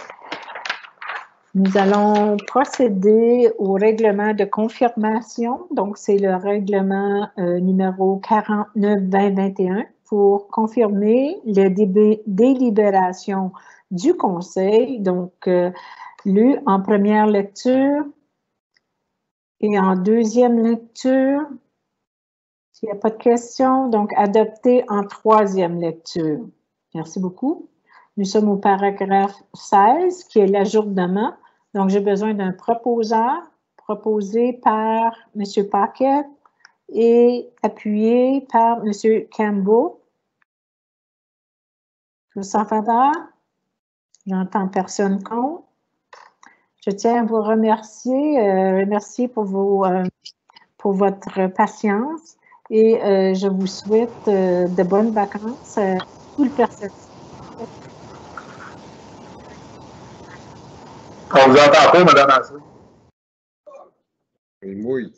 Nous allons procéder au règlement de confirmation. Donc, c'est le règlement euh, numéro quarante-neuf vingt vingt et un pour confirmer les délibérations du Conseil, donc euh, lues en première lecture et en deuxième lecture. S'il n'y a pas de questions, donc adoptées en troisième lecture. Merci beaucoup. Nous sommes au paragraphe seize, qui est l'ajournement. Donc, j'ai besoin d'un proposeur, proposé par M. Paquet et appuyé par M. Campbell. Tous en faveur? J'entends personne contre. Je tiens à vous remercier, euh, remercier pour, vos, euh, pour votre patience et euh, je vous souhaite euh, de bonnes vacances à tout le personnel. On vous entend pas, Mme Ashley. Il mouille.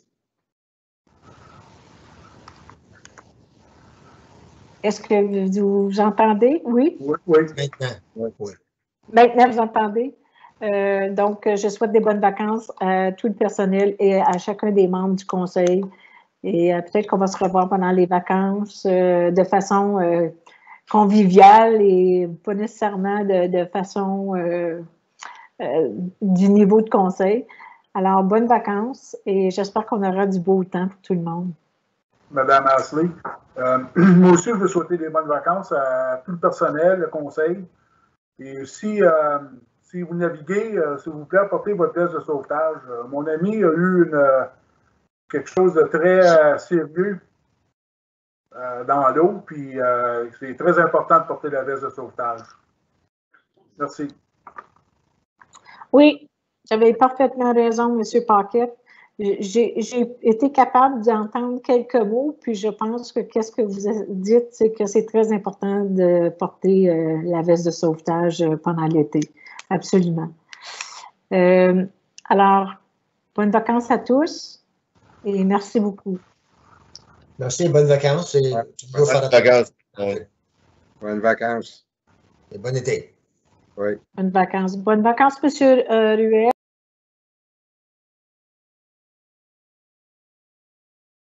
Est-ce que vous entendez? Oui? Oui, oui. Maintenant. Oui, oui. Maintenant, vous entendez? Euh, donc, je souhaite des bonnes vacances à tout le personnel et à chacun des membres du conseil. Et euh, peut-être qu'on va se revoir pendant les vacances euh, de façon euh, conviviale et pas nécessairement de, de façon euh, euh, du niveau de conseil. Alors, bonnes vacances et j'espère qu'on aura du beau temps pour tout le monde. Madame Ashley, euh, moi aussi, je veux souhaiter des bonnes vacances à tout le personnel, le conseil. Et si, euh, si vous naviguez, euh, s'il vous plaît, apportez votre veste de sauvetage. Euh, mon ami a eu une, euh, quelque chose de très euh, sérieux euh, dans l'eau, puis euh, c'est très important de porter la veste de sauvetage. Merci. Oui, j'avais parfaitement raison, M. Paquet. J'ai été capable d'entendre quelques mots, puis je pense que qu'est-ce que vous dites, c'est que c'est très important de porter euh, la veste de sauvetage pendant l'été. Absolument. Euh, alors, bonnes vacances à tous et merci beaucoup. Merci, bonnes vacances. Et ouais, bonnes vacances. Ouais. Bonnes vacances. Et bon été. Oui. Bonnes vacances. Bonnes vacances, M. Euh, Ruel.